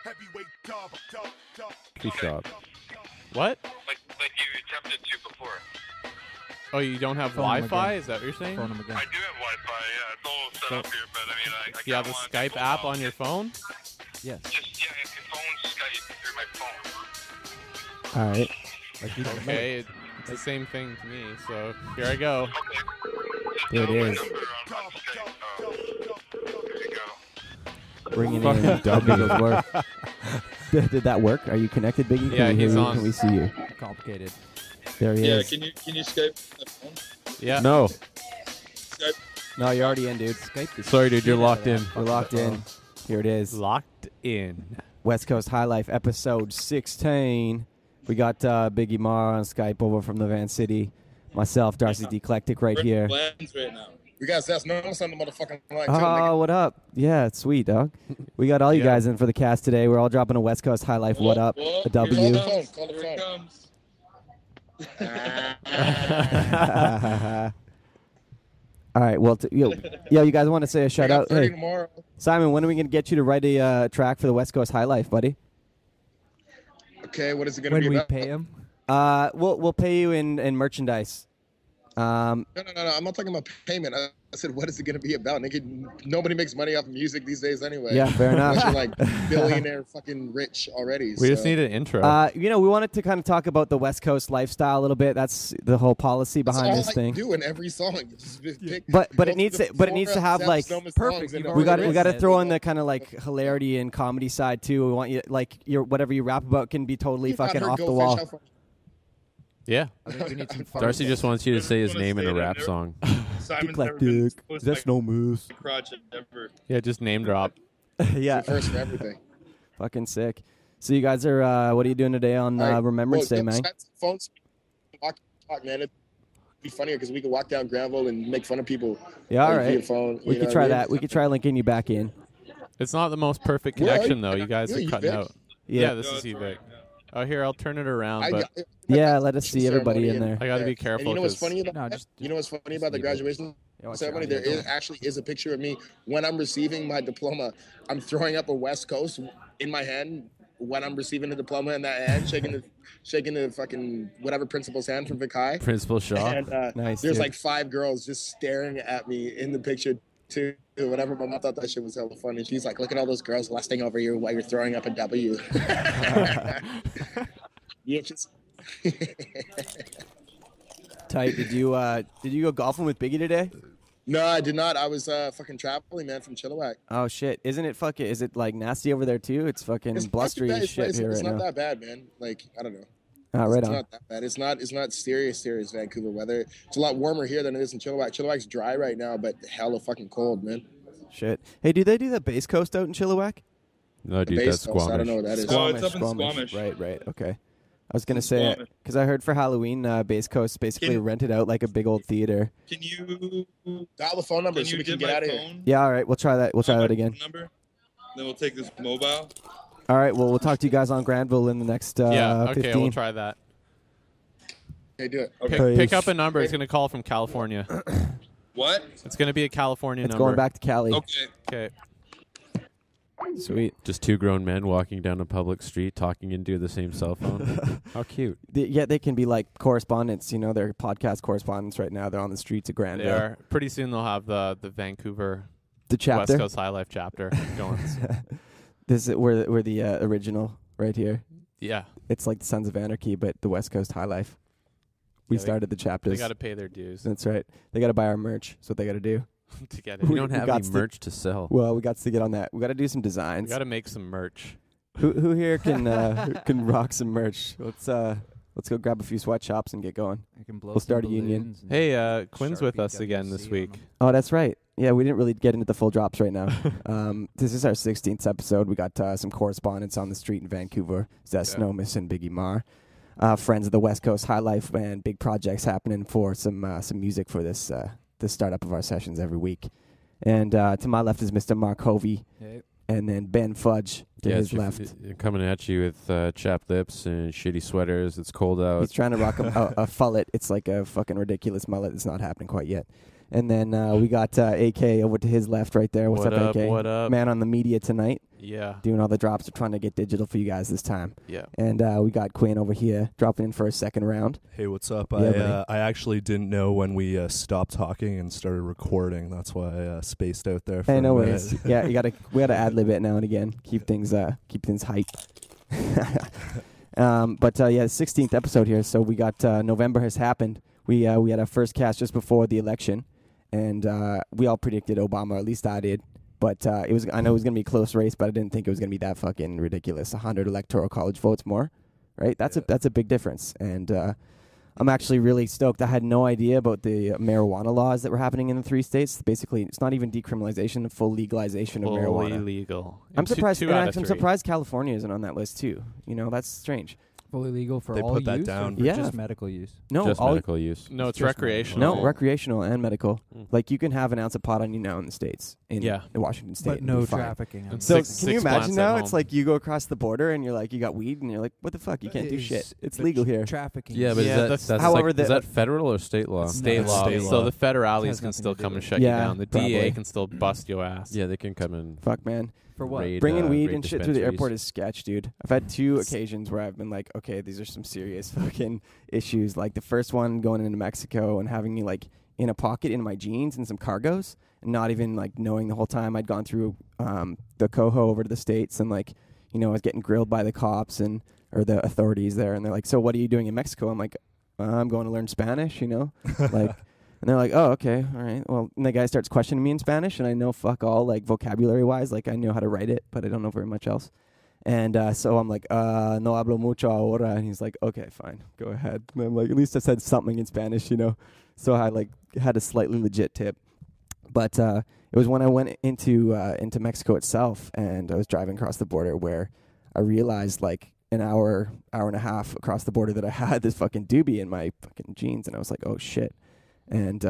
Coffee shop. What? Like you attempted to before. Oh, you don't have Wi-Fi? Is that what you're saying? Phone him again. I do have Wi-Fi, yeah. It's all set up here, but I mean, I You have the Skype app on your phone? Yes. Just, yeah, if your phone Skype through my phone. All right. Okay, it's the same thing to me, so here I go. Okay. There it is. Number on Skype. There you go. Bringing in W's work. Did that work? Are you connected, Biggie? Yeah, Can we he's hear you? on. Can we see you? Complicated. There he is. Can you Skype my phone? Yeah. No. Skype. No, you're already in, dude. Skype is Sorry, dude, you're locked in. You're locked in. Here it is. Locked in. Westcoast Highlife, episode 16. We got Biggie Mar on Skype over from the Van City. Myself, Darcy the Eclectic, right here. Plans right now. We got Zes Nomis on the motherfucking line. Oh, what up? Yeah, it's sweet, dog. We got all you guys in for the cast today. We're all dropping a West Coast High Life. What up? A W. Call the phone. Call the Here phone. it comes. All right, well, yo, you guys want to say a shout out? Hey, Tomorrow. Simon, when are we going to get you to write a track for the West Coast High Life, buddy? Okay, what is it going to When be we about? pay him? We'll pay you in merchandise. No. I'm not talking about payment. I said, what is it going to be about? Nigga, nobody makes money off of music these days anyway. Yeah, fair enough. Unless you're like billionaire fucking rich already. We just need an intro. We wanted to kind of talk about the West Coast lifestyle a little bit. That's the whole policy behind this thing. Do in every song. Just pick But most it of needs the to have Zes like Nomis perfect. songs in we got there. to throw in the kind of like hilarity and comedy side too. We want you like your whatever you rap about can be totally You've not fucking heard off Go the Fish, wall. how funny. Yeah. I think we need some fun. Darcy just wants you to say his name in a rap song. Simon's never been Eclectic, close Zes to Nomis. my crotch ever. Yeah, just name drop. Yeah, First for everything. fucking sick. So you guys are what are you doing today on All right. Remembrance Day, man? Phones, talk, man. It'd be funnier because we could walk down Granville and make fun of people. Yeah, all like, via right. phone, We you could know try what I mean? that. We could try linking you back in. It's not the most perfect Where are connection, you? though. You guys Yeah, are you cutting Vic? out. Yeah. Yeah, this No, is it's Vic. Oh, here, I'll turn it around, but Yeah, let us see everybody in there. I got to be And careful. you know what's 'cause- funny about No, that? just You know what's funny about the leave it. graduation Yeah, watch ceremony? your There audio. actually is a picture of me when I'm receiving my diploma. I'm throwing up a West Coast in my hand when I'm receiving the diploma in that hand, shaking the fucking whatever principal's hand from Vic High. Principal Shaw. And Nice, there's dude. like 5 girls just staring at me in the picture too. Whatever, my mom thought that shit was hella funny. She's like, look at all those girls lusting over you while you're throwing up a W. Yeah, just Tight. Did you go golfing with Biggie today? No, I did not. I was fucking traveling, man, from Chilliwack. Oh shit! Isn't it fucking? Is it like nasty over there too? It's fucking blustery not too bad. as shit It's here right not now. that bad, man. Like, I don't know. Ah, right It's on. not that bad. It's not serious Vancouver weather. It's a lot warmer here than it is in Chilliwack. Chilliwack's dry right now, but hella fucking cold, man. Shit. Hey, do they do the Base Coast out in Chilliwack? No, dude, Base that's Coast, I don't know Squamish. what that is. No, it's up in Squamish. Right. Okay. I was gonna say Squamish. because I heard for Halloween, Base Coast basically rented out like a big old theater. Can you Dial the phone number can so you we can get get my out of here. phone? Yeah. All right. We'll try that. We'll try My that again. phone number? Then we'll take this mobile. All right. Well, we'll talk to you guys on Granville in the next Yeah, okay, 15. we'll try that. Okay, do it. Pick up a number. It's going to call from California. What? It's going to be a California It's number. going back to Cali. Okay. Okay. Sweet. Just 2 grown men walking down a public street talking into the same cell phone. How cute. They can be like correspondents. You know, they're podcast correspondents right now. They're on the streets of Granville. They are. Pretty soon they'll have the Vancouver The chapter. West Coast High Life chapter going. This is we're the original right here. Yeah. It's like the Sons of Anarchy, but the West Coast High Life. We Yeah, started the chapters. They got to pay their dues That's right. They got to buy our merch. That's what they got to do. to get it. We We don't have got any to- merch to sell. Well, we got to get on that. We got to do some We designs. got to make some merch. Who here can who can rock some merch? Let's go grab a few sweatshops and get going. I can blow We'll some start a union. balloons and Hey, Quinn's with Sharpie us again this WC on week. them. Oh, that's right. Yeah, we didn't really get into the full drops right now. This is our 16th episode. We got some correspondents on the street in Vancouver, Zes Nomis and Biggie Mar. Friends of the West Coast High Life, and big projects happening for some music for this startup of our sessions every week. And to my left is Mr. Mark Hovey, Hey. and then Ben Fudge to his left. Coming at you with chapped lips and shitty sweaters. It's cold out. He's trying to rock a fullet. It's like a fucking ridiculous mullet. It's not happening quite yet. And then we got AK over to his left right there. What's What up, up, AK? what up? Man on the media tonight, Yeah. doing all the drops. We're trying to get digital for you guys this time. Yeah. And we got Quinn over here dropping in for a second round. Hey, what's up? Yeah, buddy. I actually didn't know when we stopped talking and started recording. That's why I spaced out there for Hey, a no minute. worries. Yeah, we gotta ad lib it now and again. Keep things hype. But 16th episode here. So we got November has happened. We had our first cast just before the election, and we all predicted Obama. At least I did. But I know it was gonna be a close race, but I didn't think it was gonna be that fucking ridiculous. 100 electoral college votes more, right? That's a big difference. And I'm actually really stoked. I had no idea about the marijuana laws that were happening in the 3 states. Basically, it's not even decriminalization, full legalization of marijuana. Fully legal. I'm surprised. Two and out of I'm three. surprised California isn't on that list too. You know, that's strange. Fully legal for They all put that use down. or for Yeah. just medical use? No, Just all, medical use. No, it's Just recreational. no, recreational and medical. Mm. Like you can have an ounce of pot on you now in the states. In Washington State, But and no be fine. trafficking. And So Six- can you six imagine plants now? at It's home. like you go across the border and you're like, you got weed, and you're like, what the fuck? You can't do shit. It's legal here. Trafficking. Yeah, but Yeah, that's However, like, the- is that federal or state law? State It's law. state So law. the federales Has can nothing still to do come with and it. shut Yeah, you down. The probably. DA can still bust your ass. Yeah, they can come and Fuck, man. For what? raid, Bringing weed raid and shit through the dispensaries. airport is sketch, dude. I've had 2 occasions where I've been like, okay, these are some serious fucking issues. Like the first one going into Mexico and having me like in a pocket in my jeans and some cargos, and not even like knowing the whole time I'd gone through the Coho over to the States, and like, you know, I was getting grilled by the cops or the authorities there, and they're like, so what are you doing in Mexico? I'm like, I'm going to learn Spanish, you know, like. And they're like, oh, okay, all right. Well, and the guy starts questioning me in Spanish, and I know fuck all, like, vocabulary-wise. Like, I know how to write it, but I don't know very much else. And so I'm like, no hablo mucho ahora. And he's like, okay, fine, go ahead. And I'm like, at least I said something in Spanish, you know. So I, like, had a slightly legit tip. But it was when I went into Mexico itself, and I was driving across the border where I realized, like, an hour and a half across the border that I had this fucking doobie in my fucking jeans. And I was like, oh, shit. And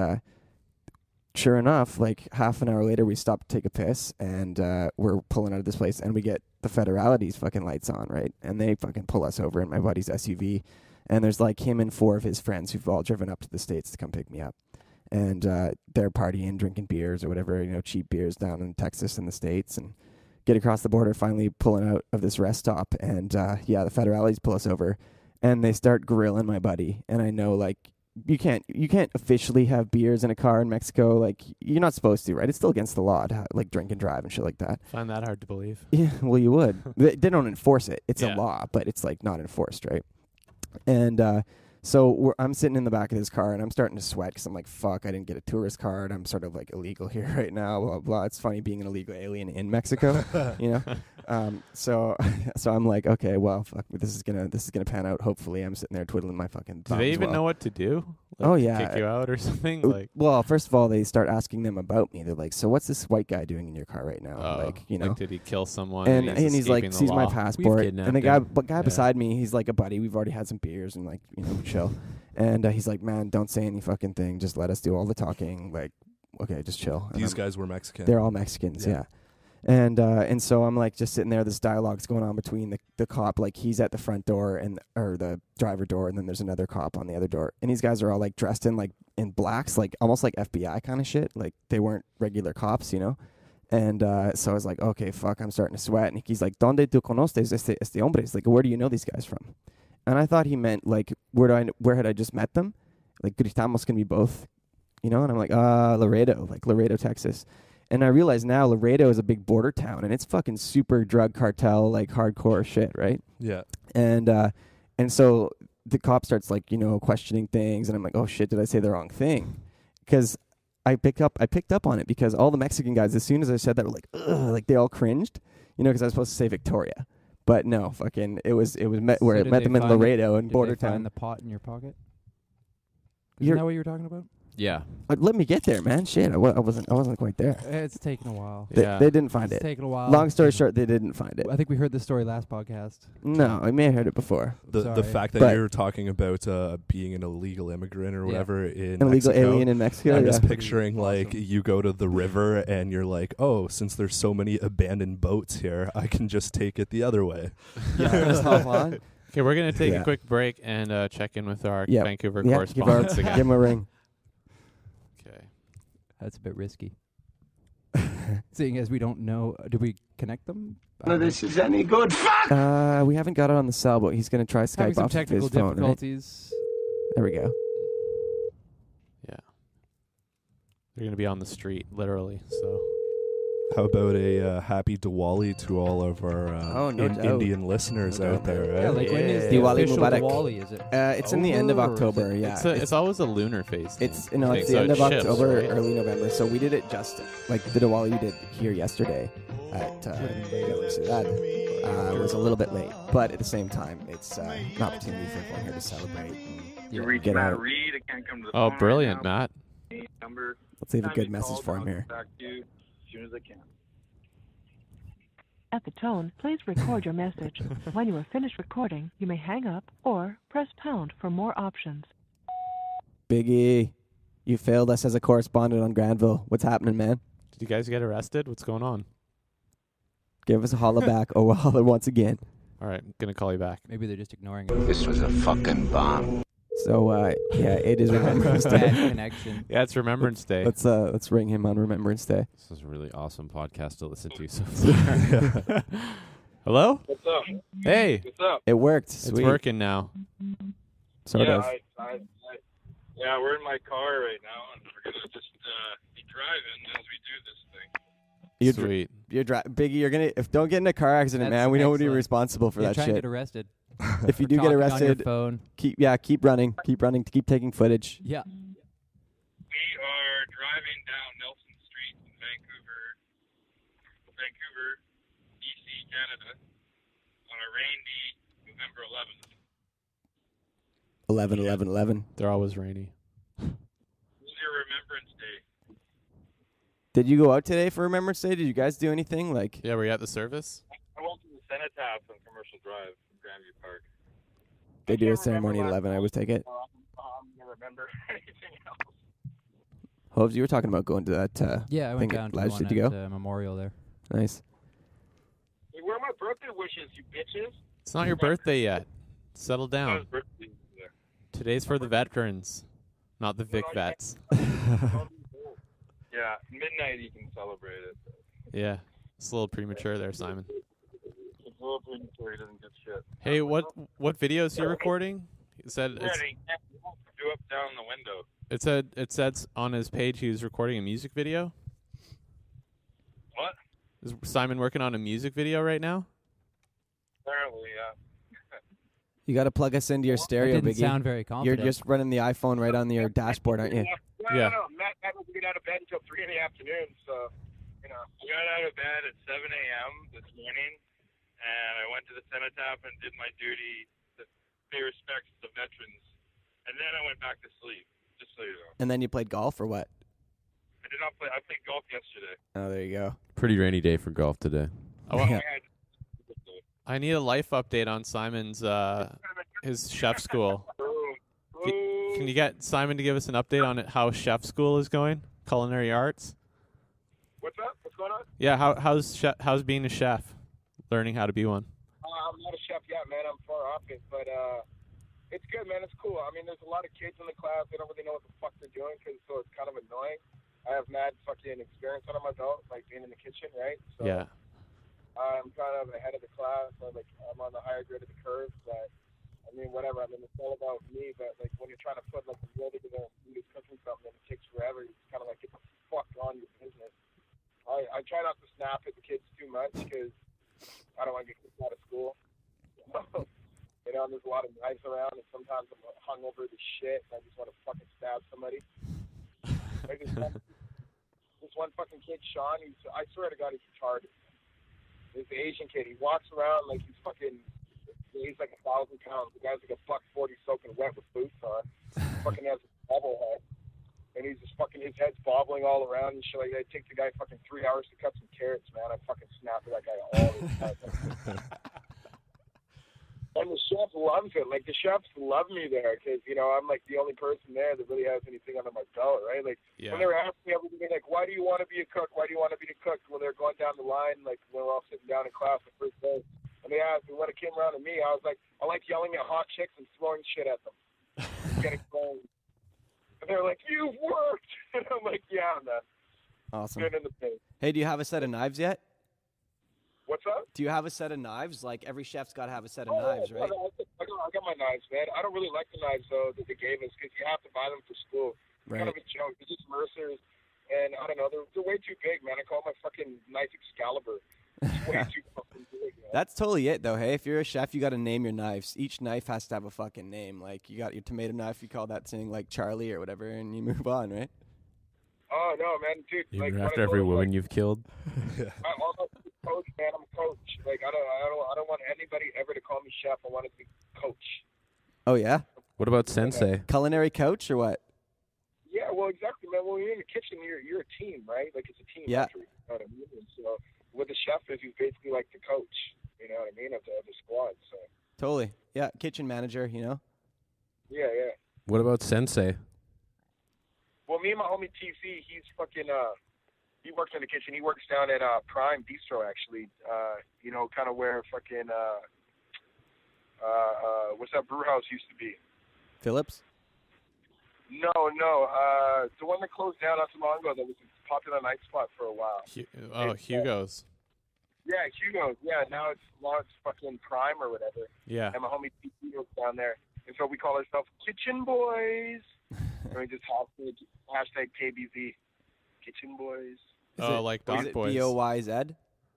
sure enough, like half an hour later, we stopped to take a piss, and we're pulling out of this place, and we get the federality's fucking lights on, right? And they fucking pull us over in my buddy's SUV, and there's like him and 4 of his friends who've all driven up to the States to come pick me up. And they're partying, drinking beers or whatever, you know, cheap beers down in Texas and the States, and get across the border, finally pulling out of this rest stop. And the federalities pull us over, and they start grilling my buddy. And I know, like, you can't officially have beers in a car in Mexico. Like, you're not supposed to, right? It's still against the law to like drink and drive and shit like that. Find that hard to believe. Yeah, well, you would. They don't enforce it. It's Yeah. a law, but it's like not enforced, right? And so I'm sitting in the back of this car, and I'm starting to sweat because I'm like, fuck, I didn't get a tourist card. I'm sort of like illegal here right now. Blah blah. It's funny being an illegal alien in Mexico, you know. So I'm like, okay, well, fuck, this is gonna pan out. Hopefully, I'm sitting there twiddling my fucking Do thumbs. they even while- know what to do? Like, Oh, yeah. kick you out or something? Like, Well, first of all, they start asking them about me. They're like, so what's this white guy doing in your car right now? oh, Like, you know. like, did he kill someone? And he's like, escaping the sees my law? passport, and the kidnapped guy him. beside me, he's like a buddy. We've already had some beers and like, you know, chill. And he's like, man, don't say any fucking thing. Just let us do all the talking. Like, okay, just chill. And These I'm- guys were Mexican. they're all Mexicans, Yeah. yeah. And so I'm like just sitting there. This dialogue's going on between the cop, like he's at the front door or the driver door, and then there's another cop on the other door. And these guys are all like dressed in blacks, like almost like FBI kind of shit. Like they weren't regular cops, you know. And so I was like, okay, fuck, I'm starting to sweat. And he's like, ¿Dónde tú conoces este hombre? He's like, where do you know these guys from? And I thought he meant like, where had I just met them? Like, gritamos can be both, you know? And I'm like, Laredo, Texas. And I realize now Laredo is a big border town, and it's fucking super drug cartel, like hardcore shit, right? Yeah. And so the cop starts like, you know, questioning things, and I'm like, oh shit, did I say the wrong thing? Because I picked up on it because all the Mexican guys, as soon as I said that, were like, ugh, like they all cringed, you know, because I was supposed to say Victoria, but no, fucking, it was where I met them in Laredo in border Did they town. find the pot in your pocket? You're- Isn't that what you were talking about? Yeah. Let me get there, man. Shit, I wasn't quite there. It's taken a while. They didn't find It's it. taken a while. Long story short, they didn't find it. I think we heard this story last podcast. No, I may have heard it before. The Sorry. fact that But- you're talking about being an illegal immigrant or Yeah. whatever in An illegal Mexico, alien in Mexico. I'm yeah. just picturing like Awesome. you go to the river and you're like, oh, since there's so many abandoned boats here, I can just take it the other way. Just hop on. Okay, we're going to take Yeah. a quick break and check in with our Yeah. Vancouver Yeah, correspondents give again. him a ring. Okay. That's a bit risky. Seeing as we don't know, do we connect them? This is any good. Fuck! We haven't got it on the cell, but he's going to try Having Skype some off of technical his phone, right? difficulties. There we go. Yeah. They're going to be on the street, literally. So. How about a happy Diwali to all of our no doubt. Indian listeners out there, right? Yeah, like when is the Diwali official Mubarak. Diwali? Is it? It's in the end of over, or is October. it- Yeah, It's always a lunar phase. It's thing, no, I it's think. the end So of it shifts, October, right? early November. So we did it just like the Diwali we did here yesterday at it was a little bit late, but at the same time, it's an opportunity for everyone here to celebrate. And You reach get Matt out. Reed. I can't come to the Oh, phone brilliant, right Matt. now. Number. Let's leave a Time good you message called, for him I'll here. get back to you as soon as I can. At the tone, please record your message. When you are finished recording, you may hang up or press pound for more options. Biggie, you failed us as a correspondent on Granville. What's happening, man? Did you guys get arrested? What's going on? Give us a holla back or we'll holler once again. All right, I'm going to call you back. Maybe they're just ignoring it. This was a fucking bomb. So yeah, it is Remembrance Bad Day. connection. Yeah, it's Remembrance Day. Let's ring him on Remembrance Day. This is a really awesome podcast to listen to so far. Hello? What's up? Hey, What's up? It worked. it's Sweet. working now. Sort yeah, of. Yeah, we're in my car right now, and we're gonna just be driving as we do this thing. Sweet. You're Biggie. You're gonna don't get in a car accident, That's man. We don't want to be excellent. responsible for Yeah, that try and shit. get arrested. If you For do get talking on arrested, your phone. keep running, keep taking footage. Yeah. We are driving down Nelson Street in Vancouver, BC, Canada, on a rainy November 11th. 11/11/11. They're always rainy. This is your Remembrance Day. Did you go out today for Remembrance Day? Did you guys do anything? Like Yeah, were you at the service? I went to the Cenotaph on Commercial Drive in Grandview Park. they do a can't ceremony at remember 11? I always take it. I'm going to remember anything else. Hobbs, you were talking about going to that. Yeah, I thing went at down to the Ledge. one Did you at go? Memorial there. Nice. Hey, where are my birthday wishes, you bitches? It's not your birthday yet. Settle down. My birthday is there. Today's for the veterans, not the Vic vets. Yeah, midnight you can celebrate it. Yeah, it's a little premature there, Simon. It's a little premature, he doesn't get shit. Hey, what videos you recording? It said it's, Ready? Do up, down the window. it said on his page he was recording a music video. What? Is Simon working on a music video right now? Apparently, yeah. You got to plug us into your That stereo, didn't Biggie. sound very You're confident. just running the iPhone right on your dashboard, aren't you? Yeah. No. Matt doesn't get out of bed until 3 in the afternoon, so, I got out of bed at 7 a.m. this morning, and I went to the Cenotaph and did my duty to pay respects to the veterans, and then I went back to sleep, just so you know. And then you played golf or what? I did not play. I played golf yesterday. Oh, there you go. Pretty rainy day for golf today. Yeah. I need a life update on Simon's his chef school. Can you get Simon to give us an update on how chef school is going? Culinary arts. What's up? What's going on? Yeah, how's being a chef? Learning how to be one. I'm not a chef yet, man. I'm far off it, but it's good, man. It's cool. I mean, there's a lot of kids in the class. They don't really know what the fuck they're doing, so it's kind of annoying. I have mad fucking experience under my belt, like being in the kitchen, right? So Yeah. I'm kind of ahead of the class. I'm on the higher grade of the curve, but I mean, whatever. I mean, it's all about me. But like when you're trying to put like a meal together, and you're cooking something, and it takes forever. You kind of like get the fuck on your business. I try not to snap at the kids too much because I don't want to get kicked out of school. You know, and there's a lot of knives around, and sometimes I'm hungover as shit, and I just want to fucking stab somebody. Like this one fucking kid, Sean. I swear to God, he's retarded. He's an Asian kid. He walks around like he's fucking. He's like 1,000 pounds. The guy's like a $140 soaking wet with boots on. Fucking has a bobble head, and he's just fucking. His head's bobbling all around and shit. Like it takes the guy fucking 3 hours to cut some carrots, man. I fucking snap at that guy all the time. And the chef loves it. Like the chefs love me there because I'm like the only person there that really has anything under my belt, right? Like Yeah. when they were asking me everything, like, why do you want to be a cook? Why do you want to be a cook? When they're going down the line, like when we're all sitting down in class the first day, and they asked me when it came around to me, I was like, I like yelling at hot chicks and throwing shit at them. Getting going. And they're like, "You've worked," and I'm like, "Yeah, man." Awesome. Good in the face. Hey, do you have a set of knives yet? What's up? Do you have a set of knives? Like every chef's got to have a set of knives, right? I got my knives, man. I don't really like the knives though that they gave us because you have to buy them for school. Right. Kind of a joke. They're just Mercers, and I don't know. They're way too big, man. I call my fucking knife Excalibur. It's way too fucking big, man. That's totally it, though. Hey, if you're a chef, you got to name your knives. Each knife has to have a fucking name. Like you got your tomato knife, you call that thing like Charlie or whatever, and you move on, right? Oh no, man, dude. Even after every woman you've killed. I'm a coach, man. I'm a coach. Like I don't want anybody ever to call me chef. I want to be coach. Oh yeah. What about sensei? Culinary coach or what? Yeah, well, exactly, man. When you're in the kitchen, you're a team, right? Like it's a team Yeah. effort. You know what I mean? And so what the chef is, he's basically like the coach. You know what I mean? Of the squad. So. Totally. Yeah, kitchen manager. You know. Yeah, yeah. What about sensei? Well, me and my homie TC, he's fucking he works in the kitchen. He works down at Prime Bistro, actually. You know, kind of where fucking what's that brew house used to be? Phillips. No, the one that closed down not too long ago. That was a popular night spot for a while. Hugo's. Yeah, Hugo's. Yeah, now it's fucking Prime or whatever. Yeah. And my homie TC works down there, and so we call ourselves Kitchen Boys. And we just hashtag KBZ, Kitchen Boys. Like Doc Boys. BOYZ?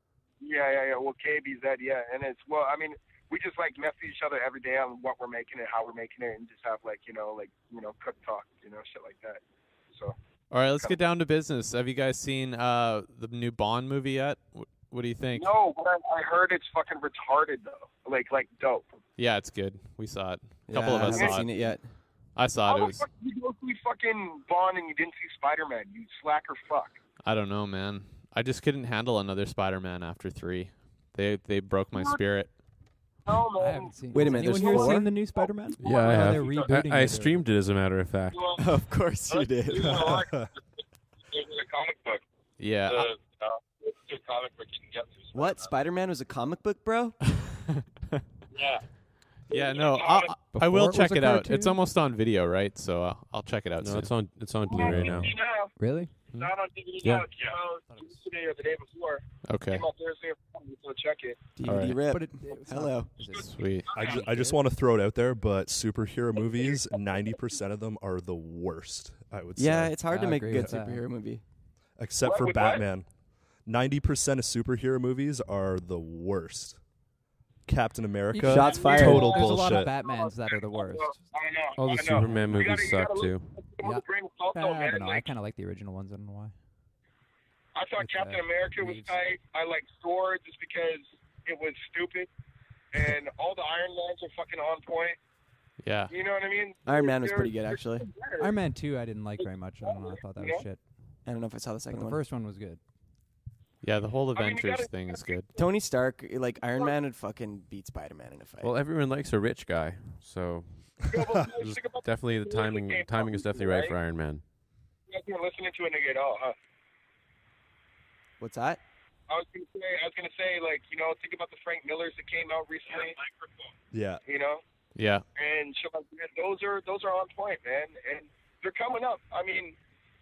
Yeah. Well, KBZ, yeah. And it's, well, I mean, we just, like, message each other every day on what we're making and how we're making it and just have, like, cook talk, shit like that. So. All right, let's get down to business. Have you guys seen the new Bond movie yet? What do you think? No, but I heard it's fucking retarded, though. Like dope. Yeah, it's good. We saw it. A couple of us I saw haven't seen it yet. I saw it. How the fuck did you go see fucking Bond and you didn't see Spider-Man? You slacker fuck. I don't know, man. I just couldn't handle another Spider-Man after 3. They broke my spirit. No, man. I haven't seen. Wait a Has minute, anyone there's here 4? seen the new Spider-Man? Yeah, I have. They're rebooting I it. streamed it, as a matter of fact. Well, Of course you did. It's a comic book. Yeah. It's a comic book you can get through. What? Spider-Man was a comic book, bro? Yeah. Yeah, no, I Before will it check was a it out. cartoon? It's almost on video, right? So I'll check it out No, soon. it's on Blu-ray now. Really? It's not on DVD Yeah. now. It came out yesterday or the day before. Okay. Came out Thursday or Friday, so check it. DVD All right. rip. But it's not- Hello. is it- Sweet. I just want to throw it out there, but superhero movies, 90% of them are the worst, I would say. Yeah, it's hard to I make a agree good with that. superhero movie. Except What, for with what? Batman. 90% of superhero movies are the worst. Captain America, Shots fired. total There's bullshit. a lot of Batmans that are the worst. I know. All the I know. Superman You movies gotta suck, too. look at Yeah. the grain of salt, though, I man. don't know. I Like, kind of like the original ones. I don't know why. I thought With, Captain America was Reeves. tight. I liked Thor just because it was stupid. And all the Iron Mans are fucking on point. Yeah. You know what I mean? Iron Man was They're- pretty good, they're actually. better. Iron Man 2 I didn't like very much. I don't know. I thought that was shit. I don't know if I saw the But second the one. first one was good. Yeah, the whole I mean, you Avengers gotta- thing is good. Tony Stark, like Iron Man, would fucking beat Spider-Man in a fight. Well, everyone likes a rich guy, so Yeah, well, Just think about definitely the timing is definitely right for Iron Man. You guys weren't listening to it at all, huh? What's that? I was gonna say, like, think about the Frank Millers that came out recently. Yeah. Yeah. And shit like that. Those are on point, man, and they're coming up. I mean,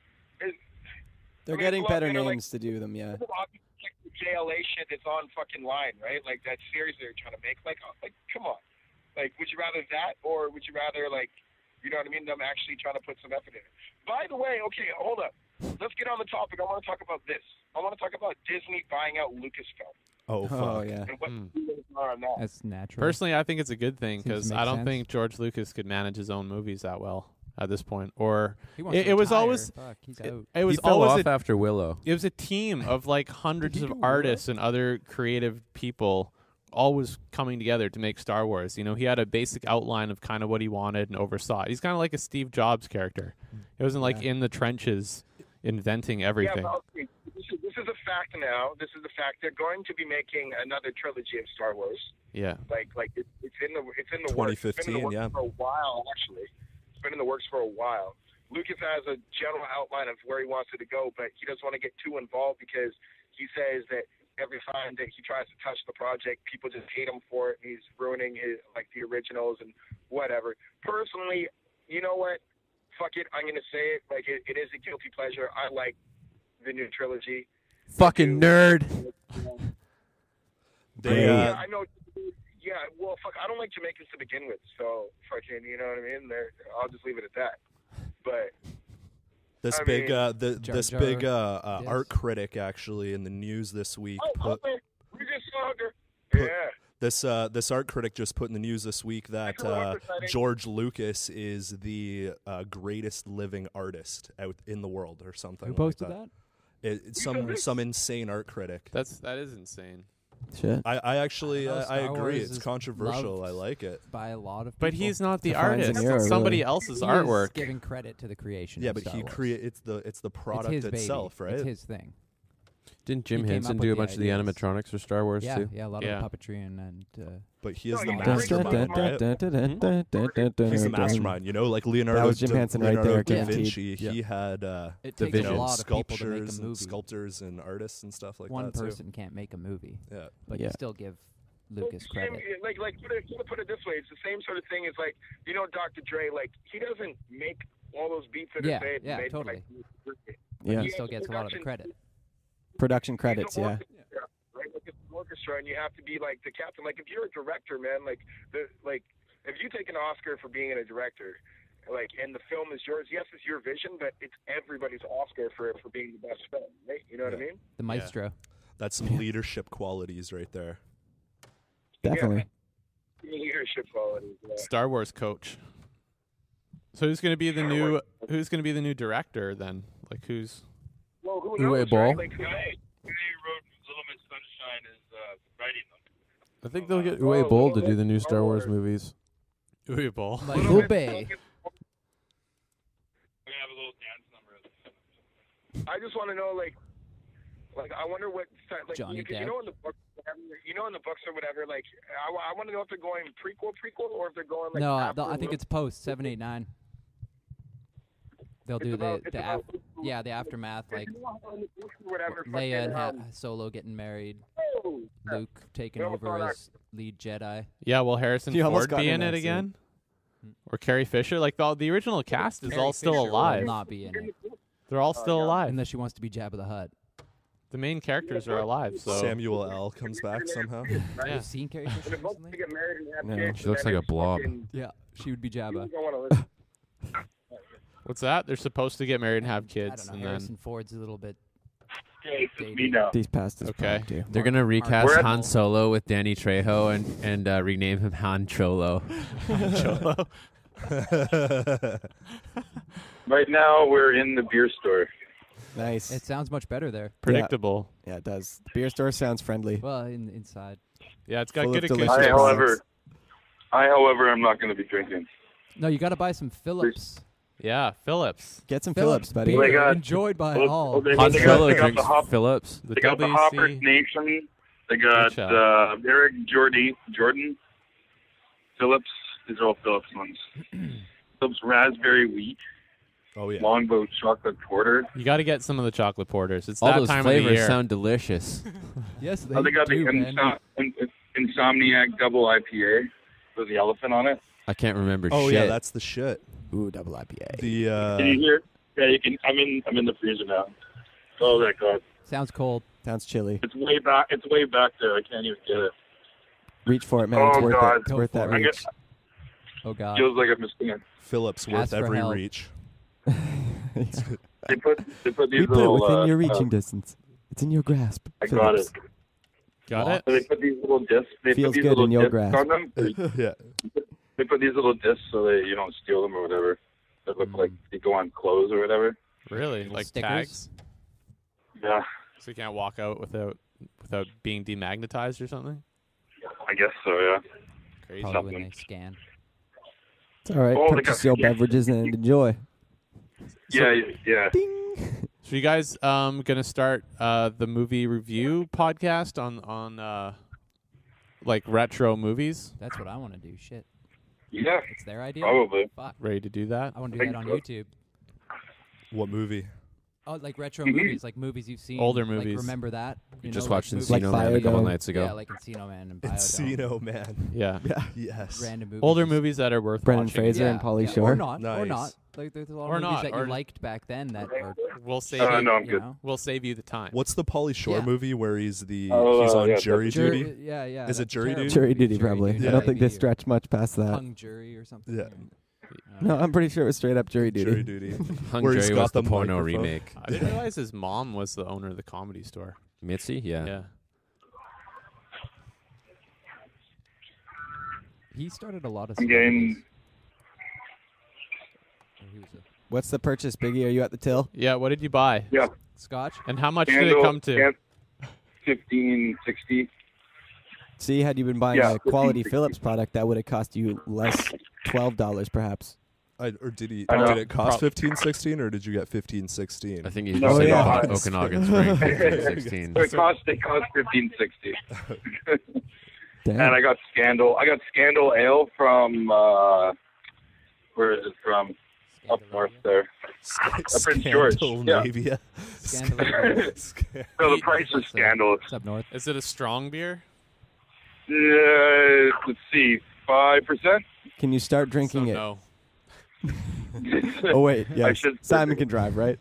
They're I mean, getting look, better like, names to do them, yeah. like the JLA shit that's on fucking line, right? Like that series they're trying to make. Like, come on. Like, would you rather that, or would you rather, like, you know what I mean, them actually trying to put some effort in it? By the way, okay, hold up. Let's get on the topic. I want to talk about this. I want to talk about Disney buying out Lucasfilm. Oh, fuck. Oh, yeah. And what the are on that. That's natural. Personally, I think it's a good thing Seems to because make I don't sense. think George Lucas could manage his own movies that well at this point. Or He wants to it was retire. always Fuck, he's it, out. it was He fell always off after Willow. it was a team of like hundreds Did of he do Willow? artists and other creative people always coming together to make Star Wars. You know, he had a basic outline of kind of what he wanted and oversaw it. He's kind of like a Steve Jobs character. It wasn't like in the trenches inventing everything. Yeah, but okay, this is a fact now. This is a fact. They're going to be making another trilogy of Star Wars. Yeah. Like it's in the works. It's been in the 2015, works yeah. for a while, actually. It's been in the works for a while. Lucas has a general outline of where he wants it to go, but he doesn't want to get too involved because he says that every time that he tries to touch the project, people just hate him for it, and he's ruining his, like, the originals and whatever. Personally, you know what? fuck it, I'm gonna say it. Like it is a guilty pleasure. I like the new trilogy. Fucking nerd. Yeah, I know. Yeah, well, fuck, I don't like Jamaicans to begin with, so fucking, you know what I mean? I'll just leave it at that. But this I big, mean, this big art critic actually in the news this week. This art critic just put in the news this week that George Lucas is the greatest living artist out in the world, or something. Who posted like that? It's some insane art critic. That is insane. Shit. I actually I agree. It's controversial. I like it. By a lot of people. But he's not the artist. It's somebody else's artwork. He's giving credit to the creation. Yeah, of but Star he Wars. it's the product it's his itself, baby. right? It's his thing. Didn't Jim He came Henson up do a with the bunch of the ideas. animatronics for Star Wars Yeah, too? yeah, a lot of the puppetry and but he is the he mastermind, right? He's the mastermind, you know, like Leonardo. That was Jim Henson right there, Da guaranteed. Vinci. He had it takes a lot of sculptures people to make a movie. and sculptors and artists and stuff like One that. person can't make a movie. Yeah, but you still give Lucas credit. Like put it this way, it's the same sort of thing as like, you know, Dr. Dre, like he doesn't make all those beats that are made. Yeah, totally. Yeah. He still gets a lot of the credit. Production credits, yeah. Right, like it's an orchestra, and you have to be like the captain. Like if you're a director, man, like if you take an Oscar for being a director, like, and the film is yours, yes, it's your vision, but it's everybody's Oscar for being the best film, right? You know what I mean? The maestro. Yeah. That's some leadership qualities right there. Definitely. Yeah. Leadership qualities. Yeah. Star Wars coach. So who's going to be the new director then? Like who's? Well, who Uwe knows? Boll? Right? Like, The guy who wrote Little Miss Sunshine is writing them. I think they'll get Uwe Boll to do the new Star Wars movies. Uwe Boll. Like Ube. We're gonna have a little dance number. I just want to know, like I wonder what, like, Johnny because Depp. you know in the books, or whatever, like I want to know if they're going prequel, or if they're going like. No, after I think it's post 7, 8, 9. They'll do the aftermath, like whatever. Leia and Solo getting married, Luke taking over as lead Jedi. Yeah, will Harrison You almost Ford got be in in that it scene. again? Or Carrie Fisher? Like the original cast is Carrie all still Fisher alive. will not be in it They're all still alive. unless she wants to be Jabba the Hutt. The main characters are alive. So Samuel L. comes back somehow. Have you seen Carrie Fisher recently? No. She looks like a blob. Yeah, she would be Jabba. what's that? They're supposed to get married and have I kids, don't know. and Harrison Ford's a little bit. Me now. He's past his Okay. prime, too. They're gonna recast We're at- Han Solo with Danny Trejo and rename him Han Cholo. Cholo. Right now, we're in the beer store. Nice. It sounds much better there. Predictable. Yeah, it does. The beer store sounds friendly. Well, inside. Yeah, it's got Full good of delicious acoustics. products. However, I'm not going to be drinking. No, you got to buy some Phillips. Yeah, Phillips. Get some Phillips, buddy. beer, They got- enjoyed by Well, all. they Han got Solo the drinks Hop- Phillips. The They got the WC. Hoppers Nation. They got Good shout. Eric Jordan. Phillips. These are all Phillips ones. Phillips Raspberry Wheat. Oh yeah. Longbow Chocolate Porter. You got to get some of the chocolate porters. It's All that those time of the flavors year. sound delicious. Yes, They got do, the man. Insomniac Double IPA with the elephant on it. I can't remember Oh shit. yeah, that's the shit. Ooh, double IPA. The Can you hear? Yeah, you can. I'm in the freezer now. Oh my god, Sounds cold. Sounds chilly. it's way back. It's way back there. I can't even get it. Reach for it, man. Oh, It's worth God. it. It's Go worth that for it. reach. Oh God. Feels like I'm missing it. Phillips Ask worth for every help. reach. They put these We put it little. within your reaching distance. It's in your grasp. I got it. Phillips. Got it? So they put these little discs. They Feels put these good little in your discs grasp. on them. Yeah. They put these little discs so that you don't steal them or whatever. That look like they go on clothes or whatever. Really? Like stickers? tags? Yeah, So you can't walk out without being demagnetized or something? I guess so. Yeah. Crazy. Probably when they scan. It's all right. Oh, they Purchase got- your yeah. beverages and enjoy. Yeah. So you guys gonna start the movie review podcast on like retro movies? That's what I want to do. Shit. Yeah. It's their idea. Probably. Fuck. Ready to do that? I want to do that on YouTube. What movie? Oh, like retro movies, like movies you've seen. Older Like, movies. remember that? You Just know, watched like Encino movies- Man a couple Biodome. nights ago. Yeah, like Encino Man and Biodome. Encino Man. Yeah. Yeah. Yes. Random movies. Older movies that are worth Brendan watching. Fraser and Pauly Or Shore. not. Or Nice. not. Like there's a lot Or of movies not, that or- you liked back then that are. We'll save No, you. I'm you good. know? We'll save you the time. What's the Pauly Shore Yeah. movie where he's he's Oh, on yeah, jury Jury- duty? Yeah, yeah. Is it that's jury terrible. duty? Jury duty, probably. duty, I don't think they maybe, or stretch much past that. Hung jury or something. Yeah. No, I'm pretty sure it was straight up jury duty. Jury duty. Hung Where he's Jury got was the the porno microphone. remake. I didn't realize his mom was the owner of the Comedy Store. Mitzi, yeah. Yeah. He started a lot of. I'm getting. He was a What's the purchase, Biggie? Are you at the till? Yeah. What did you buy? Yeah. Scotch. And how much did it come to? 1560. See, had you been buying Yeah, a quality 1560. Philips product, that would have cost you less, $12 perhaps. Or did he? I know. Did it cost 1516 or did you get 1516? I think he No, just said yeah. Okanagan Spring 1516. So it cost 1560. Damn. And I got Scandal Ale from where is it from? Up north there. Prince George. Scandinavia. Scandal. So the price is Scandal. It's up north. Is it a strong beer? Let's see, 5%. Can you start drinking it? No. Oh, wait. I Yes. should- Simon can drive, right?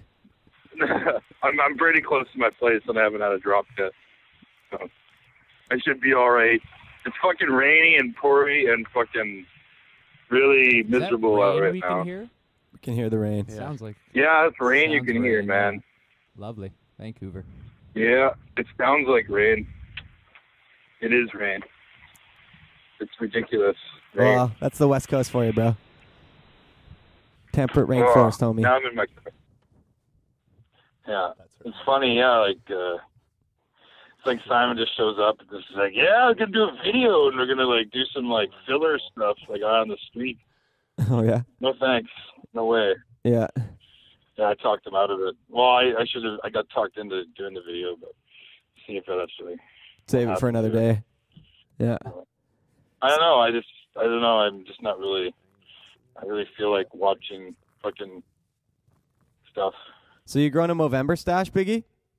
I'm pretty close to my place and I haven't had a drop yet. So I should be all right. It's fucking rainy and poury and fucking really Is that miserable out rain right we now. can hear? We can hear the rain. Yeah. Sounds like. Yeah, it's rain you Sounds can hear, rain, man. yeah. Lovely, Vancouver. Yeah, it sounds like rain. It is rain. It's ridiculous. Rain. Well, that's the West Coast for you, bro. Temperate Oh, rainforest, homie. Now I'm in my. Yeah, it's funny. Yeah, like it's like Simon just shows up and just is like, yeah, we're gonna do a video and we're gonna like do some like filler stuff like out on the street. Oh, yeah? No thanks, no way. Yeah. Yeah, I talked him out of it. Well, I should have. I got talked into doing the video, but see if that actually. Save it for another day. Yeah. I don't know. I don't know. I'm just not really. I really feel like watching fucking stuff. So you growing a Movember stash, Biggie?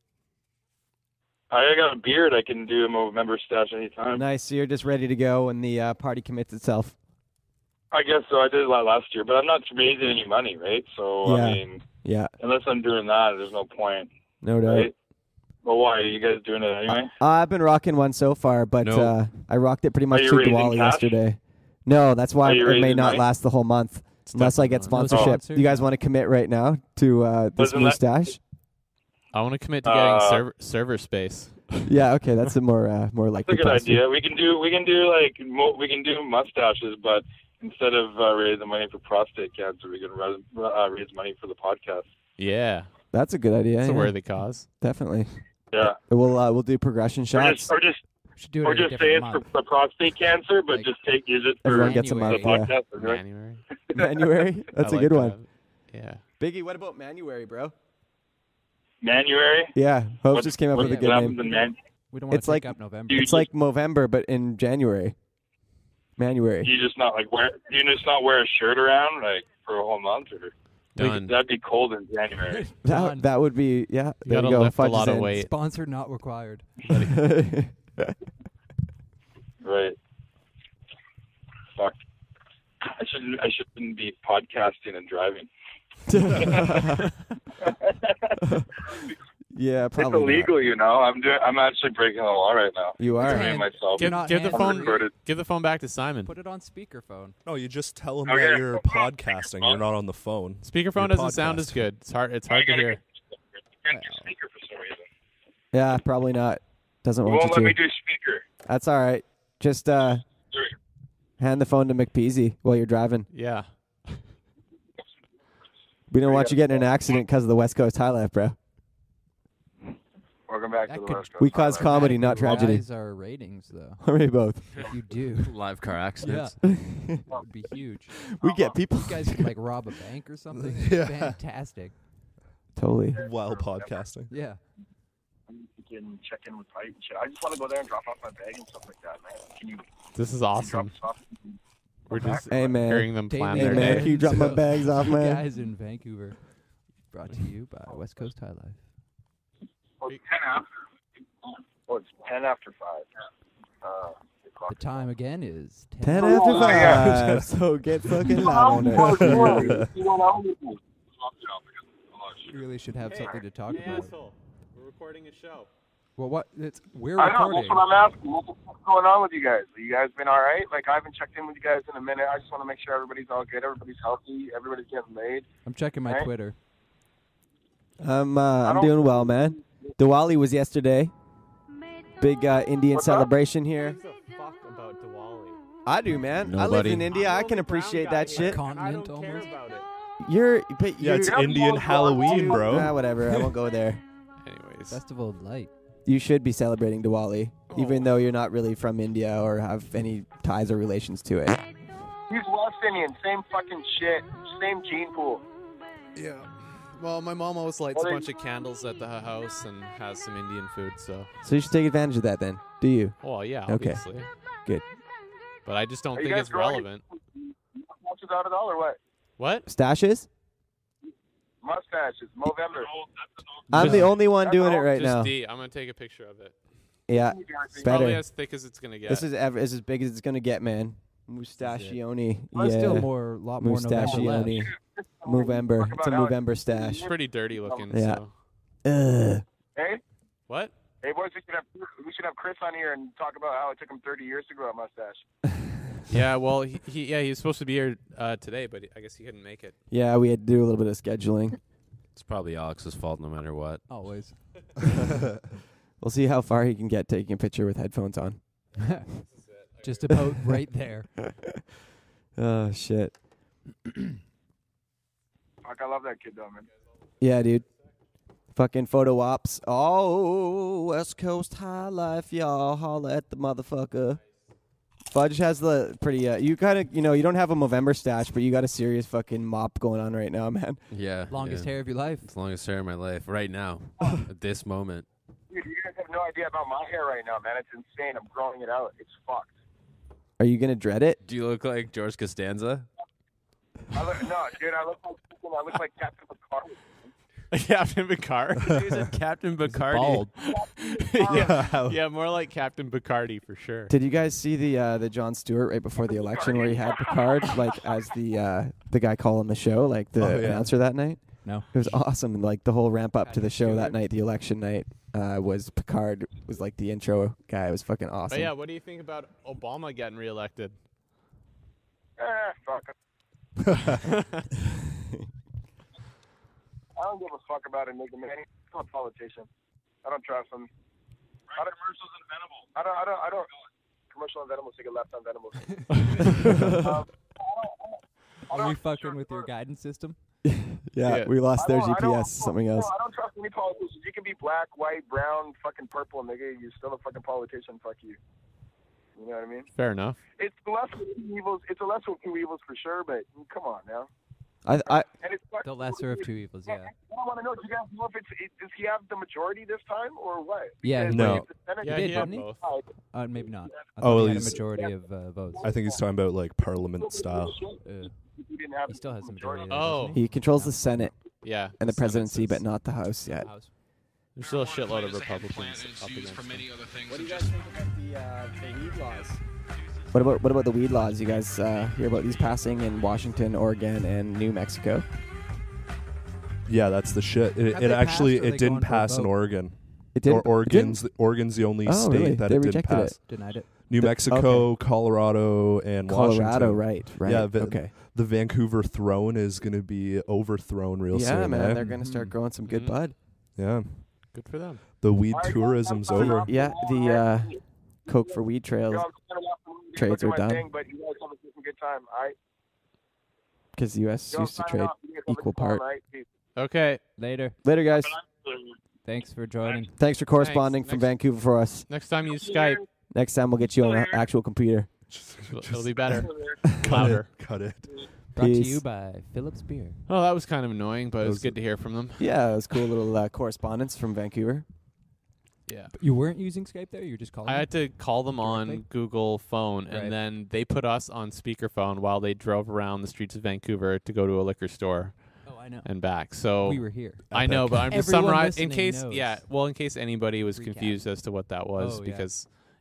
I got a beard. I can do a Movember stash anytime. Nice. So you're just ready to go when the party commits itself. I guess so. I did a lot last year, but I'm not raising any money, right? So, Yeah. I mean, Yeah. unless I'm doing that, there's no point, No doubt. right? Well, why? Are you guys doing it anyway? I've been rocking one so far, but No. I rocked it pretty much Are you to raising Diwali cash? yesterday. No, that's why Are you it may raising not money? last the whole month unless I get definitely not. sponsorship. No You guys sponsor, want to commit right now to this Wasn't new that- stash? I want to commit to getting server space. Yeah, okay, that's a more That's likely a good question. idea. We can do we can do mustaches, but instead of raising money for prostate cancer, we can raise money for the podcast. Yeah. That's a good idea. It's a yeah. worthy cause. Definitely. Yeah, We'll do progression shots. or just Should do it at a say different it's month. for prostate cancer, but Like, just use it for Everyone gets a the month. January. Yeah. podcast. Right? January. Manuary. That's I a good like one. that. Yeah. Biggie, what about Manuary, bro? Manuary. Yeah, Hope What- just came up what with a good happens name. in Man- We don't want It's to take like- up November. Dude, It's like Movember, but in January. Manuary. You just not wear a shirt around like for a whole month, or Done. that'd be cold in January. Done. That would be there gotta you go. lift a Fudge lot is of in. weight. Sponsor not required. Right. Fuck. I shouldn't be podcasting and driving. Yeah, It's probably. illegal, you know. I'm actually breaking the law right now. You are. Doing it myself. Give, not give the handling phone. recorded. Give the phone back to Simon. Put it on speakerphone. No, you just tell him Okay. that you're podcasting. You're not on the phone. Speakerphone You're doesn't sound as podcasting. good. It's hard to hear. I can't do speaker for some reason. Yeah, probably not. Doesn't It want won't you let to. me do speaker. That's all right. Just hand the phone to McPeasy while you're driving. Yeah. We don't want you getting in an accident because of the West Coast Highlife, bro. Welcome back That to the could- West Coast We cause Highlife. comedy, not tragedy. Rise our ratings, though. Or maybe both. If you do, Live car yeah, accidents. that would be huge. We get people. You guys could like rob a bank or something. Yeah. Fantastic. Totally. While podcasting. Yeah. You can check in with Pipe and shit. I just want to go there and drop off my bag and stuff like that, man. Can you This is drop awesome. us off? We're just Hey, man. hearing them Dave plan Hey, their man, day. can you drop my bags off, man? Guys in Vancouver. Brought to you by West Coast Highlife. Well, it's 10 after. Oh, it's 10 after 5. The time again is 10 after 5. So get fucking loud on it. You really should have something to talk about. Asshole. We're recording a show. Well, we're I know. recording. That's what I'm asking. What's going on with you guys? You guys been all right? Like, I haven't checked in with you guys in a minute. I just want to make sure everybody's all good. Everybody's healthy. Everybody's getting laid. I'm checking my Twitter. I'm doing well, man. Diwali was yesterday. Big Indian celebration here. Fuck about Diwali. I do, man. I live Nobody. in India. I can appreciate that shit. Continent almost. About it. Yeah, it's Indian Halloween, bro. Whatever. I won't go there. Anyways. Festival of Light. You should be celebrating Diwali, even though you're not really from India or have any ties or relations to it. He's West Indian. Same fucking shit. Same gene pool. Yeah. Well, my mom always lights a bunch of candles at the house and has some Indian food, so. So you should take advantage of that then. Do you? Well, yeah, Okay. obviously. Good. But I just don't Are you think guys it's growing relevant. mustaches out at all or what? What? Stashes? Mustaches. Movember. I'm the only one doing it right Just now. D. I'm going to take a picture of it. Yeah. It's probably Better. as thick as it's going to get. This is as big as it's going to get, man. Mustachione. Well, Yeah. still lot more November left. Mustachione. Movember. It's a Movember stash. It's pretty dirty looking, Yeah. so. Hey? What? Hey, boys, we should have Chris on here and talk about how it took him 30 years to grow a mustache. Yeah, well, he was supposed to be here today, but I guess he couldn't make it. Yeah, we had to do a little bit of scheduling. It's probably Alex's fault no matter what. Always. We'll see how far he can get taking a picture with headphones on. Just about right there. Oh, shit. Fuck, I love that kid, though, man. Yeah, dude. Fucking photo ops. Oh, West Coast Highlife, y'all. Holla at the motherfucker. Fudge has the pretty, you kind of, you don't have a Movember stash, but you got a serious fucking mop going on right now, man. Yeah. Longest hair of your life. It's the longest hair of my life right now, at this moment. Dude, you guys have no idea about my hair right now, man. It's insane. I'm growing it out. It's fucked. Are you going to dread it? Do you look like George Costanza? No, dude, I look like Captain Picard. Captain Picard? He said Captain Bacardi. Bald. Yeah, more like Captain Bacardi for sure. Did you guys see the Jon Stewart right before the election where he had Picard like as the guy calling the show, like the announcer that night? No. It was awesome. Like the whole ramp up to the show that night, the election night, was Picard was like the intro guy. It was fucking awesome. But yeah, what do you think about Obama getting reelected? Fuck. I don't give a fuck about a nigga, man. He's still a politician. I don't trust him. Commercials and Venables. I don't. Commercial and Venables. Take a left on Venables. Are you fucking with your guidance system? Yeah, we lost their GPS. Something else. I don't trust any politicians. You can be black, white, brown, fucking purple, nigga. You're still a fucking politician. Fuck you. You know what I mean? Fair enough. It's the lesser of two evils. It's a lesser of two evils for sure. But come on now. I And it's The lesser of two evils, yeah. I want to know. Do you guys know if does he have the majority this time or what? Yeah, Because, No. like, the Senate Yeah, did, he had didn't he? both. Maybe not. I Oh, thought he had a he's- majority of votes. I think he's talking about like Parliament style. he didn't have He still has the majority. Oh. Doesn't he? He controls the Senate Yeah. and the Senate presidency, sits- but not the House yet. House. There's still a shitload of Republicans up against him. What do you guys think about the weed laws? What about the weed laws? You guys hear about these passing in Washington, Oregon, and New Mexico? Yeah, that's the shit. It Have they actually passed or are it they didn't going for a pass in vote? Oregon. It didn't. Oregon's the only Oh, state really? that They it didn't rejected pass. it. Denied it. New Mexico, Colorado, and Colorado, Washington. right? Yeah, okay. The Vancouver throne is going to be overthrown real soon. Yeah, man, eh? they're gonna start growing some good bud. Yeah, Good for them. the weed tourism's over. Yeah, the Coke for weed trails trades are done But you guys have a good time. All right. because the U.S. Yo, used to sign trade off. You guys have a equal good time, part. all right? Peace. Okay. Later. Later, guys. Thanks for joining. Thanks for corresponding from Vancouver for us. Next time use Skype, Next time we'll get you on an actual computer. it'll be better. Cut Louder. it. Cut it. Brought to Peace. you by Phillips Beer. Oh, that was kind of annoying, but it was good to hear from them. Yeah, it was cool little correspondence from Vancouver. Yeah. You weren't using Skype there? You were just calling I them? had to call them on Directly? Google Phone, and Right. then they put us on speakerphone while they drove around the streets of Vancouver to go to a liquor store Oh, I know. and back. So We were here. I know, but I'm just Everyone summarizing in listening case. knows. Yeah, well, in case anybody was Recap. confused as to what that was, Oh, yeah. because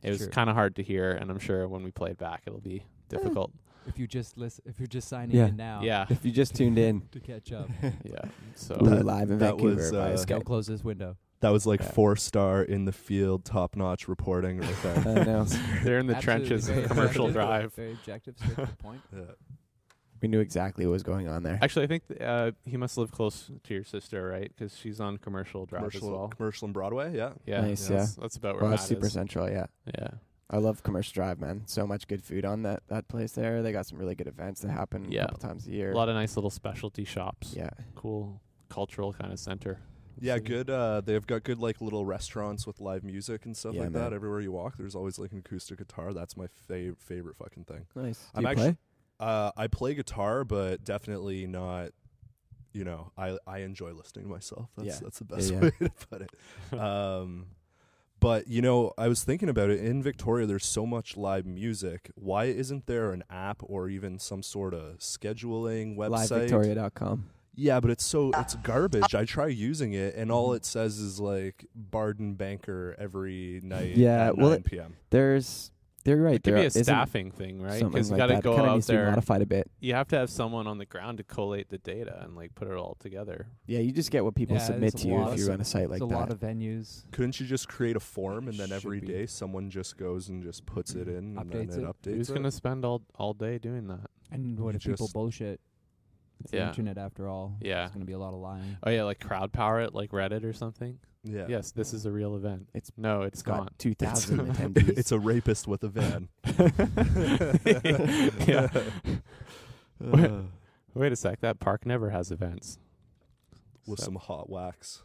It was kind of hard to hear, and I'm sure when we play it back, it'll be difficult. If you just if you're just signing in now, If you just tuned in to catch up, So we're live in that Vancouver. was, via don't Skype. close this window. That was like 4-star in the field, top notch reporting right there. I know. they're in the Absolutely, trenches very of Commercial objective, Drive. Very objective, straight to the point. Yeah. We knew exactly what was going on there. Actually, I think he must live close to your sister, right? Because she's on Commercial Drive as well. Commercial and Broadway, yeah. Yeah, Nice, That's about where Well, Matt that's super is. central, yeah. Yeah. I love Commercial Drive, man. So much good food on that place there. They got some really good events that happen a couple times a year. A lot of nice little specialty shops. Yeah. Cool cultural kind of center. Yeah, good. They've got good like little restaurants with live music and stuff like that. Everywhere you walk, there's always like an acoustic guitar. That's my favorite fucking thing. Nice. Do you play? I play guitar, but definitely not. You know, I enjoy listening to myself. That's the best way to put it. But you know, I was thinking about it. In Victoria, there's so much live music. Why isn't there an app or even some sort of scheduling website? LiveVictoria.com. Yeah, but it's garbage. I try using it, and all it says is like Barden Banker every night at 9 p.m. They're right. It could be a staffing thing, right? Because you got to go out there. Modified a bit. You have to have someone on the ground to collate the data and like put it all together. Yeah, you just get what people submit to you if you run a site like that. There's a lot of venues. Couldn't you just create a form and then every day someone just goes and just puts it in and then it updates? Who's gonna spend all day doing that? And what if people bullshit? It's the internet after all. Yeah. There's going to be a lot of lying. Oh, yeah, like crowd power it, like Reddit or something. Yeah. Yes, this is a real event. It's gone. 2,000 attendees. It's a rapist with a van. Yeah. Wait a sec. That park never has events. With some hot wax.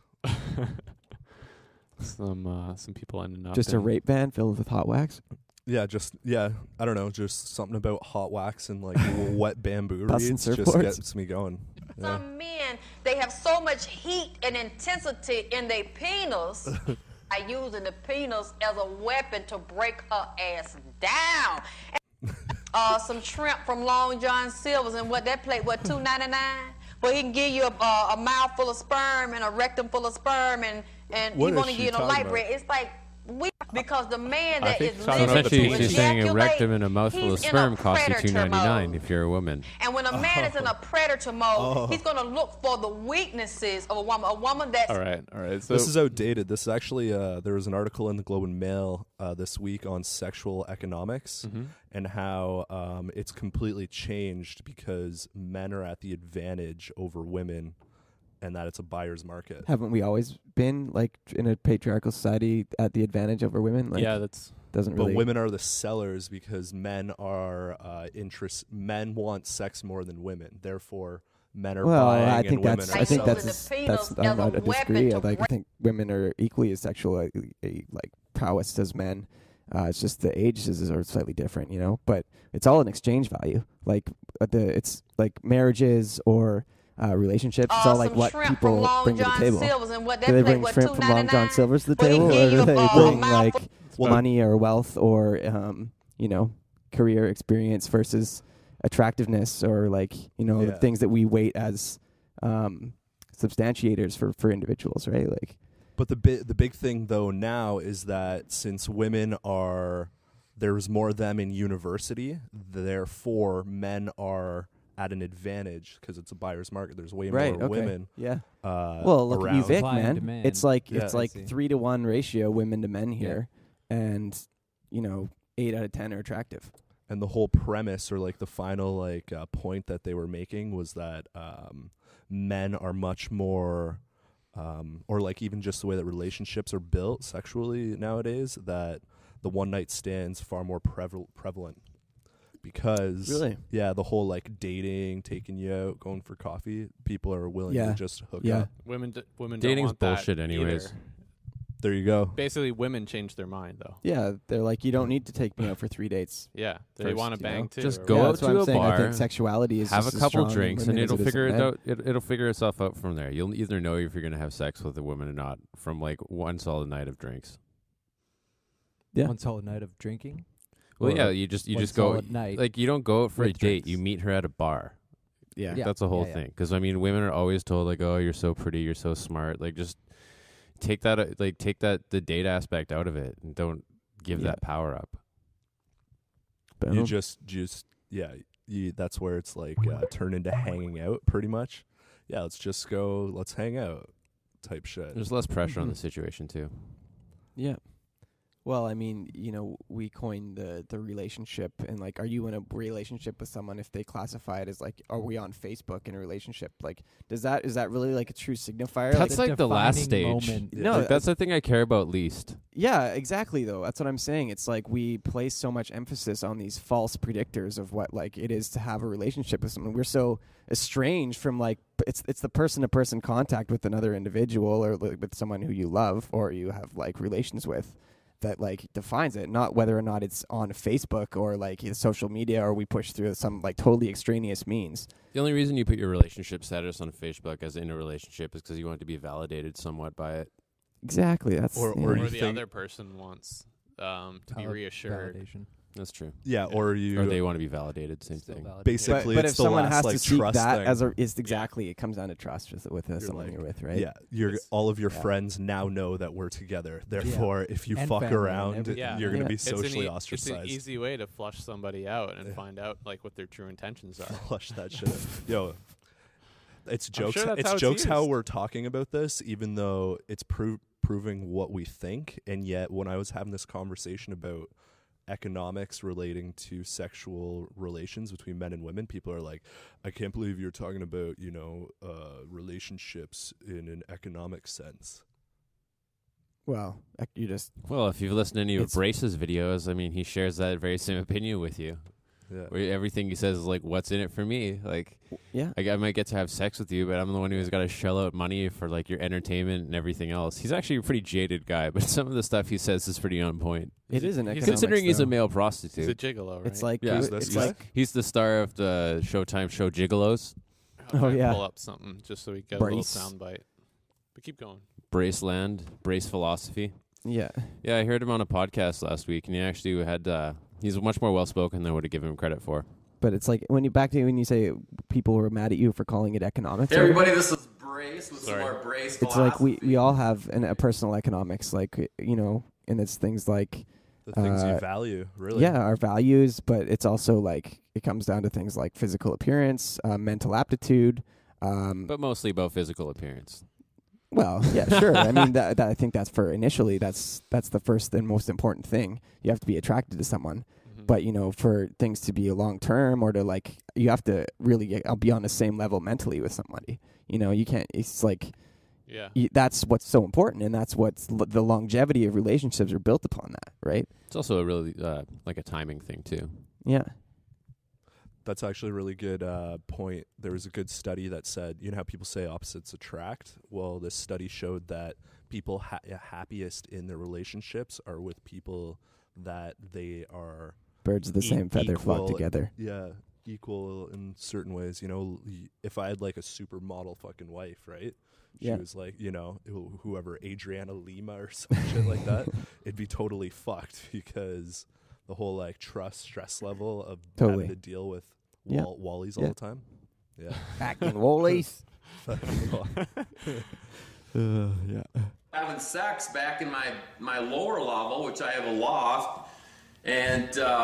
Some people ending up just a rape van filled with hot wax. Yeah, I don't know, just something about hot wax and like wet bamboo reeds just gets me going. Some men, they have so much heat and intensity in their penis. I using the penis as a weapon to break her ass down. Some shrimp from Long John Silver's, and what that plate, what, $2.99? Well, he can give you a mouth full of sperm and a rectum full of sperm, and he want to give you a light bread. It's like, because the man that is living to she's saying a rectum and a ejaculate, mouthful of he's in sperm a costs you predator $2.99 mode. if you're a woman. And when a man is in a predator mode, he's going to look for the weaknesses of a woman. A woman that's... All right. So this is outdated. This is actually, there was an article in the Globe and Mail this week on sexual economics and how it's completely changed because men are at the advantage over women and that it's a buyer's market. Haven't we always been, like, in a patriarchal society at the advantage over women? Like, yeah, that's... Doesn't really... But women are the sellers because men are men want sex more than women. Therefore, men are buying I think and women that's. are I think selling. that's. I'm not to disagree. I think women are equally as sexual, like prowess as men. It's just the ages are slightly different, you know. But it's all an exchange value. Like it's like marriages or relationships. It's all like what people bring to the table. Do they bring shrimp from Long John Silver's to the table, or do they bring like money or wealth or career experience versus attractiveness or like the things that we weight as substantiators for individuals, right? Like, but the big thing though now is that since women there's more of them in university, therefore men are at an advantage because it's a buyer's market. There's way more women. Yeah. Well, look at UVic, man. Demand. It's like 3-to-1 ratio women to men here, and 8 out of 10 are attractive. And the whole premise, or like the final point that they were making, was that men are much more, or like even just the way that relationships are built sexually nowadays, that the one night stand's far more prevalent. Because the whole like dating, taking you out, going for coffee, people are willing to just hook up. Women dating's don't want bullshit that anyways. either. There you go. Basically, women change their mind though. Yeah, they're like, you don't need to take me out for 3 dates. Yeah, they want to bang too. Just go out to a bar, I think sexuality is have just a couple as strong drinks, in and women it'll as it is figure in it men. out. It'll figure itself out from there. You'll either know if you're going to have sex with a woman or not from like one solid night of drinks. Yeah, one solid night of drinking. Well, yeah, you just go night like you don't go out for a date. drinks. You meet her at a bar. Yeah, that's the whole thing. Because I mean, women are always told like, "Oh, you're so pretty, you're so smart." Like, just take that the date aspect out of it, and don't give that power up. Boom. You just that's where it's like turn into hanging out pretty much. Yeah, let's hang out type shit. There's less pressure on the situation too. Yeah. Well, I mean, we coined the relationship, and like, are you in a relationship with someone if they classify it as like, are we on Facebook in a relationship? Like, is that really like a true signifier? That's like the last stage. Moment. No, like, that's the thing I care about least. Yeah, exactly. Though that's what I'm saying. It's like we place so much emphasis on these false predictors of what like it is to have a relationship with someone. We're so estranged from like it's the person-to-person contact with another individual or with someone who you love or you have like relations with. That like defines it, not whether or not it's on Facebook or like social media or we push through some like totally extraneous means. The only reason you put your relationship status on Facebook as in a relationship is because you want to be validated somewhat by it. Exactly. That's or the other person wants to be reassured. Validation. That's true. Yeah, or they want to be validated. Same thing. Basically, but it's if the someone last, has like, to seek trust that thing. it comes down to trust with someone like, you're with, right? Yeah, all of your friends now know that we're together. Therefore, if you fuck around, you're going to be socially ostracized. It's an easy way to flush somebody out and find out like what their true intentions are. Flush that shit out. Yo, it's jokes. Sure it's jokes how we're talking about this, even though it's proving what we think. And yet, when I was having this conversation about economics relating to sexual relations between men and women, people are like, I can't believe you're talking about, relationships in an economic sense. Well, if you've listened to any of Brace's videos, I mean, he shares that very same opinion with you. Yeah. Where everything he says is like, what's in it for me? Like, yeah, I might get to have sex with you, but I'm the one who's got to shell out money for like your entertainment and everything else. He's actually a pretty jaded guy, but some of the stuff he says is pretty on point. It is an economics, considering he's a though. male prostitute. He's a gigolo, right? It's like he's the star of the Showtime show Gigolos. I'll pull up something just so we get a little soundbite. But keep going. Braceland, Brace Philosophy. Yeah. Yeah, I heard him on a podcast last week, and he actually had. He's much more well-spoken than I would have given him credit for. But it's like when you say people were mad at you for calling it economics. Hey everybody, this is Brace with some more Brace philosophy. It's like we all have a personal economics, like, and it's things like the things you value, really. Yeah, our values, but it's also like it comes down to things like physical appearance, mental aptitude. But mostly about physical appearance. Well, yeah, sure. I mean, that I think that's initially that's the first and most important thing. You have to be attracted to someone. Mm-hmm. But, for things to be long term or to like, you have to really be on the same level mentally with somebody. You can't, it's like, that's what's so important. And that's what's the longevity of relationships are built upon that, right? It's also a really like a timing thing too. Yeah. That's actually a really good point. There was a good study that said, how people say opposites attract? Well, this study showed that people happiest in their relationships are with people that they are... Birds of the same feather flock together. Yeah, equal in certain ways. If I had like a supermodel fucking wife, right? She was like, whoever, Adriana Lima or some shit like that, it'd be totally fucked because... the whole like stress level of having to deal with Wallies all the time. Yeah. Back in Wallies. Having sex back in my lower level, which I have a loft, and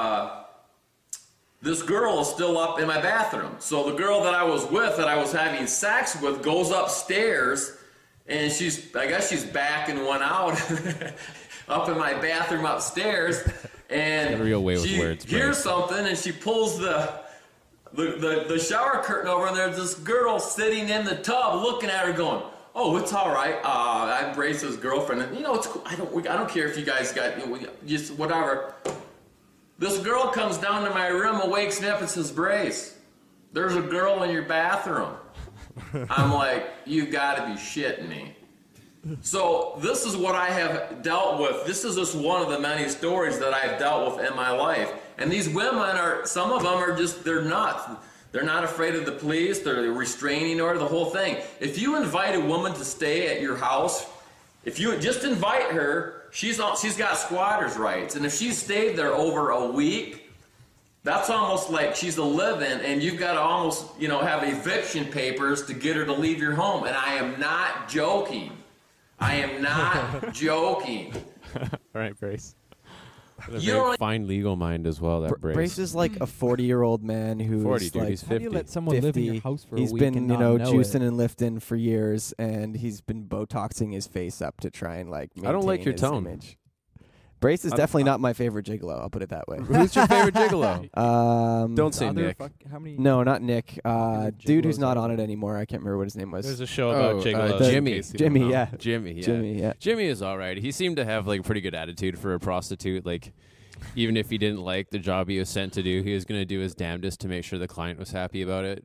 this girl is still up in my bathroom. So the girl that I was with, that I was having sex with, goes upstairs, and I guess she's backing one out up in my bathroom upstairs. And real way with words, hears something, and she pulls the shower curtain over, and there's this girl sitting in the tub looking at her going, oh, it's all right. I'm Brace's girlfriend. And, it's cool. I don't care if you guys got, just whatever. This girl comes down to my room and wakes me up and says, Brace, there's a girl in your bathroom. I'm like, you got to be shitting me. So this is what I have dealt with. This is just one of the many stories that I've dealt with in my life. And these women some of them are just, they're nuts. They're not afraid of the police. They're a restraining order, the whole thing. If you invite a woman to stay at your house, if you just invite her, she's got squatter's rights. And if she's stayed there over a week, that's almost like she's a live-in, and you've got to almost, have eviction papers to get her to leave your home. And I am not joking. I am not joking. All right, Brace. A very fine legal mind as well. That Brace is like a 40-year-old man who's 40, dude. like He's 50. How do you let someone live in your house for He's a week been, and you not know, know juicing it? and lifting for years, and he's been Botoxing his face up to try and like maintain I don't like your his tone. image. Brace is definitely not my favorite gigolo. I'll put it that way. Who's your favorite gigolo? Don't say Nick. How many? No, not Nick. Dude who's gigolos not are on it anymore. I can't remember what his name was. There's a show about gigolos. Jimmy. Jimmy, yeah. Jimmy, yeah. Jimmy, yeah. Jimmy is all right. He seemed to have like a pretty good attitude for a prostitute. Like, even if he didn't like the job he was sent to do, he was going to do his damnedest to make sure the client was happy about it.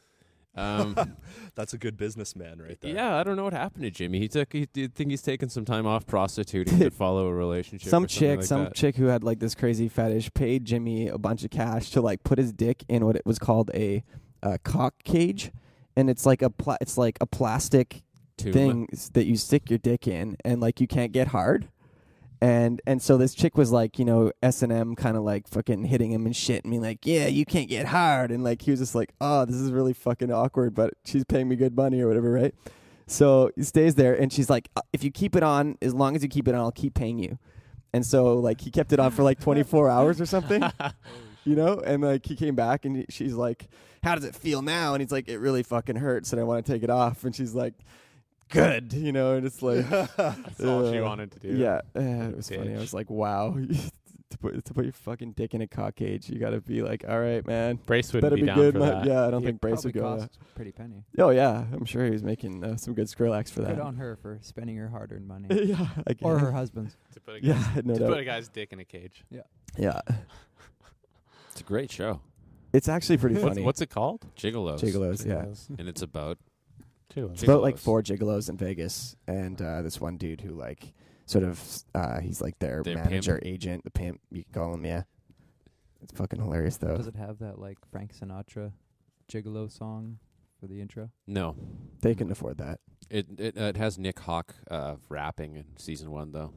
That's a good businessman right there. Yeah, I don't know what happened to Jimmy. He think he's taken some time off prostituting to follow a relationship. Some or something like some that. chick who had like this crazy fetish paid Jimmy a bunch of cash to like put his dick in what it was called a cock cage, and it's like a plastic Tube. thing that you stick your dick in, and like you can't get hard. And so this chick was like, you know, S&M kind of like fucking hitting him and shit and being like, yeah, you can't get hard. And like he was just like, oh, this is really fucking awkward, but she's paying me good money or whatever, right? So he stays there and she's like, if you keep it on, as long as you keep it on, I'll keep paying you. And so like he kept it on for like 24 hours or something, you know? And like he came back and she's like, how does it feel now? And he's like, it really fucking hurts and I want to take it off. And she's like, good, you know, and it's like That's all she wanted to do. Yeah, it was funny. I was like, wow, to put your fucking dick in a cock cage, you got to be like, all right, man. Brace wouldn't better be be down good. for that. Yeah, I don't think Brace would go. Cost a pretty penny. Oh yeah, I'm sure he was making some good Skrillex for that. Good on her for spending her hard-earned money. Yeah, I or guess. her husband's. To put a Yeah, guy's, no to doubt. put a guy's dick in a cage. Yeah. Yeah, It's a great show. it's actually pretty funny. What's it called? Gigolos. Gigolos? Yeah, And it's about it's about like 4 gigolos in Vegas, and this one dude who like sort of he's like their manager, agent, the pimp. You can call him. Yeah, it's fucking hilarious though. Does it have that like Frank Sinatra gigolo song for the intro? No. They couldn't afford that. It has Nick Hawk rapping in season 1 though.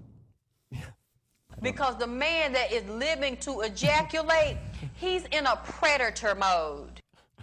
Because the man that is living to ejaculate, he's in a predator mode.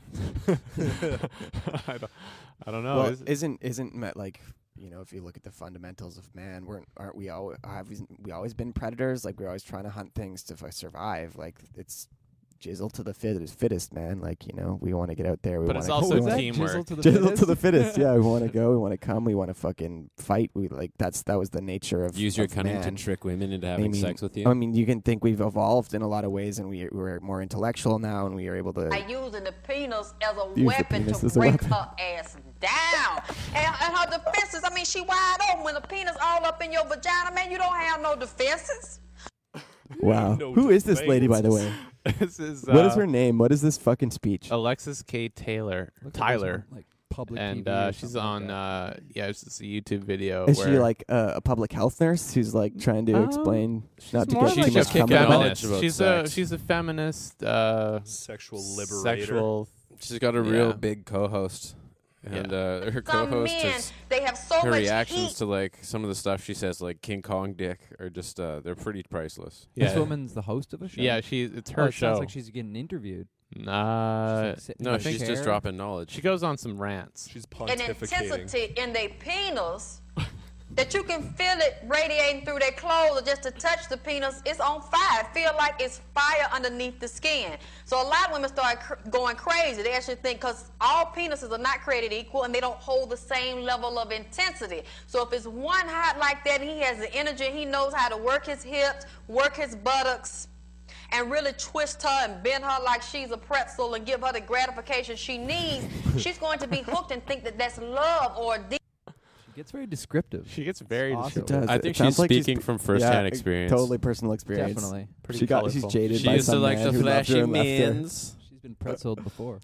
I don't know. Well, isn't Matt like, you know, if you look at the fundamentals of man, aren't we always been predators? Like we're always trying to hunt things to survive. Like it's jizzle to the fittest, man. Like, you know, we want to get out there. But it's also teamwork. Jizzle to the fittest. Yeah, we want to go. We want to come. We want to fucking fight. That was the nature of use your cunning man. to trick women into having sex with you. I mean, you can think we've evolved in a lot of ways, and we're more intellectual now, and we are able to. By using the penis as a Use the weapon penis to as a break weapon. her ass down. And her defenses, I mean, she wide open. When the penis all up in your vagina, man, you don't have no defenses. Wow. Who is this lady, by the way? This is, what is her name? What is this fucking speech? Alexis K. Tyler. Like public and TV or she's something on like it's just a YouTube video. Is where she like a public health nurse who's like trying to explain not to more get like too much a cum feminist. out? She's a feminist, sexual liberator. She's got a real big co-host. And her Some co-host men, is they have so her much reactions heat. to like some of the stuff she says, like King Kong dick, are just they're pretty priceless. This woman's the host of a show? Yeah, it's her it show. Sounds like she's getting interviewed. No, sitting in a she's just chair. dropping knowledge. She goes on some rants. She's An intensity in their penis that you can feel it radiating through their clothes, or just to touch the penis, it's on fire. Feel like it's fire underneath the skin. So a lot of women start going crazy. They actually think, because all penises are not created equal and they don't hold the same level of intensity. So if it's one hot like that, he has the energy, he knows how to work his hips, work his buttocks, and really twist her and bend her like she's a pretzel and give her the gratification she needs, she's going to be hooked and think that that's love or deep. She gets very descriptive. She gets very It does. I It think sounds she's like speaking from first-hand experience. Totally personal experience. Definitely. Pretty She's colorful. jaded She by used to some like man the who loved her flashy and left her. men's. She's been pretzeled before.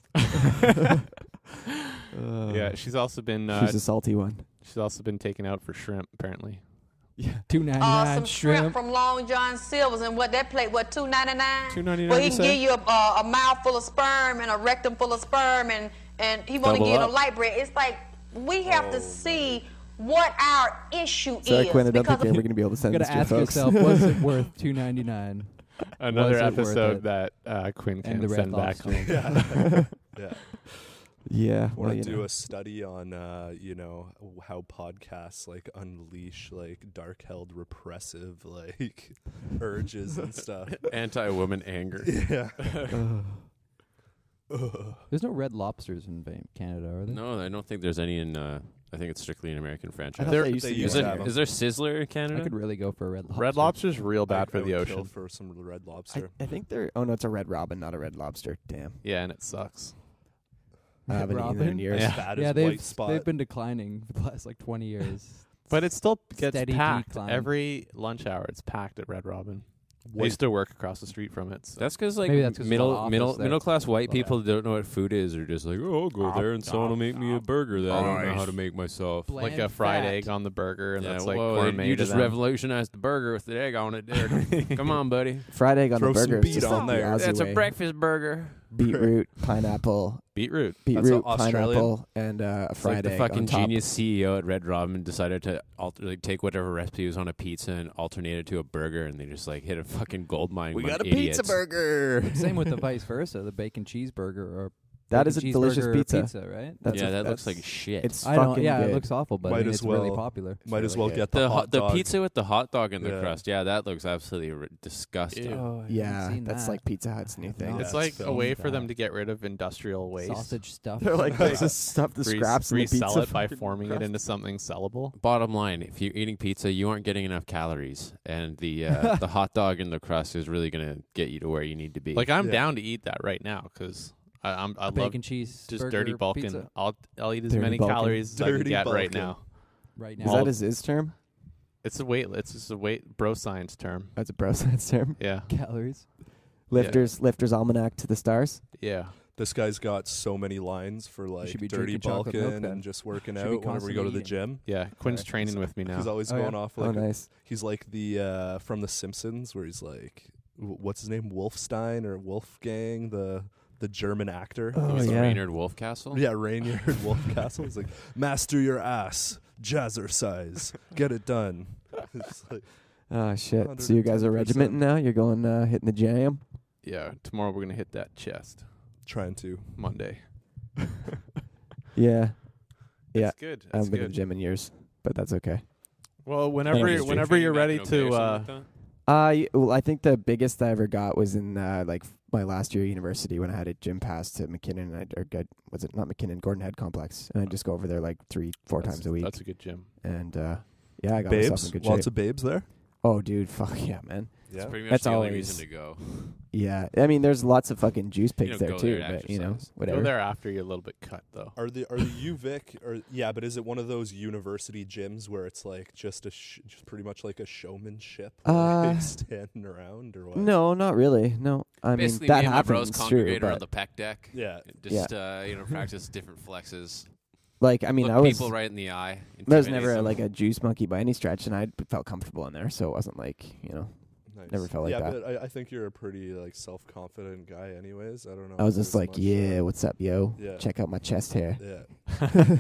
Yeah, she's also been. She's a salty one. She's also been taken out for shrimp, apparently. Yeah, $2.99 Some shrimp from Long John Silver's, and what that plate, what, $2.99? $2.99. Well, he can give you a mouthful of sperm and a rectum full of sperm, and he want to Double give you up. the light bread. It's like we have to see what our issue Sorry, is. Quinn, I don't because think we're going to be able to send You this gotta to your ask folks. yourself, was it worth $2.99? Another Was it worth episode it? that Quinn And can the Red send back Lobster. home. Yeah. Yeah. Want Well, to you do know. a study on, how podcasts like unleash like dark-held repressive like urges and stuff. Anti-woman anger. Yeah. There's no Red Lobsters in Canada, are there? No, I don't think there's any in. I think it's strictly an American franchise. thought they used to Is be there, is there Sizzler in Canada? I could really go for a Red Lobster. Red Lobster's real bad for I the would kill ocean. for some Red Lobster. I think they're. Oh no, it's a Red Robin, not a Red Lobster. Damn. Yeah, and it sucks. I haven't eaten it in years. As bad Yeah, as White Spot. they've been declining for the last like 20 years. But it still gets Steady packed. decline. Every lunch hour, it's packed at Red Robin. I White- used to work across the street from it. So. That's because like Maybe that's 'cause there's a lot of office there. middle class white Yeah. people don't know what food is. They're just like, oh, I'll go there and someone will make me a burger that I don't know how to make myself. Bland Like a fried fat. egg on the burger, and Yeah, that's like whoa, gourmet you to just them. revolutionized the burger with the egg on it there. Come on, buddy. Fried egg on Throw the some burger. beet is just on like the there. Aussie That's way. a breakfast burger. Beetroot, pineapple, Beetroot. beetroot, Australian. pineapple, and a It's fried like the egg fucking on top. genius CEO at Red Robin decided to take whatever recipe was on a pizza and alternate it to a burger, and they just like hit a fucking gold mine. We bunch got a of idiots. pizza burger. Same with the vice versa, the bacon cheeseburger or That bacon is a delicious cheeseburger pizza. right? That's Yeah, a- that looks that's- like shit. It's I don't. fucking Yeah, good. it looks awful, but I Might mean, as it's really well- popular. Might as really well good. get the hot the dog. pizza with the hot dog in the Yeah. crust. Yeah, that looks absolutely disgusting. Ew. Oh, I haven't Yeah, seen that's that. like Pizza Hut's new thing. not. It's Yeah, like it's a way filmed for them that. to get rid of industrial waste. Sausage stuff. They're like, let's just stuff the scraps in the pizza. resell it by fucking forming crust. it into something sellable. Bottom line, if you're eating pizza, you aren't getting enough calories, and the the hot dog in the crust is really gonna get you to where you need to be. Like I'm Yeah. down to eat that right now because I love bacon cheese just burger dirty bulking. pizza I'll eat as Dirty many bulking. calories as I can Dirty get right bulking. now. right Is now. that his term? It's just a bro science term. That's a bro science term. Yeah, Calories. Lifters Almanac to the stars. yeah. This guy's got so many lines for like should be dirty drinking chocolate milk bulking then. and just working Should be out whenever we go to the constantly gym. Yeah, Quinn's Sorry. training with me now. He's always Oh, going yeah. off Oh, like nice. he's like the from The Simpsons where he's like what's his name, Wolfstein or Wolfgang, the German actor. Oh, He's the yeah. Raynard Wolfcastle. Yeah, Rainier Wolfcastle. He's like, master your ass, jazzercise, get it done. It's like, Oh shit! So you guys are 110%. regimenting now? You're going hitting the jam? Yeah, tomorrow we're gonna hit that chest. trying to. Monday. Yeah. Yeah. It's good. I haven't It's been to good. the gym in years, but that's okay. Well, Anyways, whenever you're ready to. Well, I think the biggest I ever got was in like my last year at university when I had a gym pass to McKinnon. Was it not McKinnon? Gordon Head Complex, and I just go over there like 3-4 times a week. That's a good gym. And yeah, I got myself Babes, in good lots shape. of babes there. Oh, dude, fuck yeah, man. That's pretty much That's the only always- reason to go. Yeah, I mean, there's lots of fucking juice You pigs don't there go too, there to but you know, exercise. whatever. Go there after you're a little bit cut, though. Are the UVic or yeah? But is it one of those university gyms where it's like just just pretty much like a showmanship, like standing around or what? No, not really. No, I Basically, mean that me and my bros happens, congregate sure, around but the pec deck. Yeah. Just practice different flexes. like I mean, Look I was people right in the eye. I was intimidate never them. like a juice monkey by any stretch, and I felt comfortable in there, so it wasn't like Nice. never felt like yeah, that. but I think you're a pretty like self-confident guy, anyways. I don't know. I was if just there's like, much, yeah, what's up, yo? Yeah. Check out my chest hair. Yeah.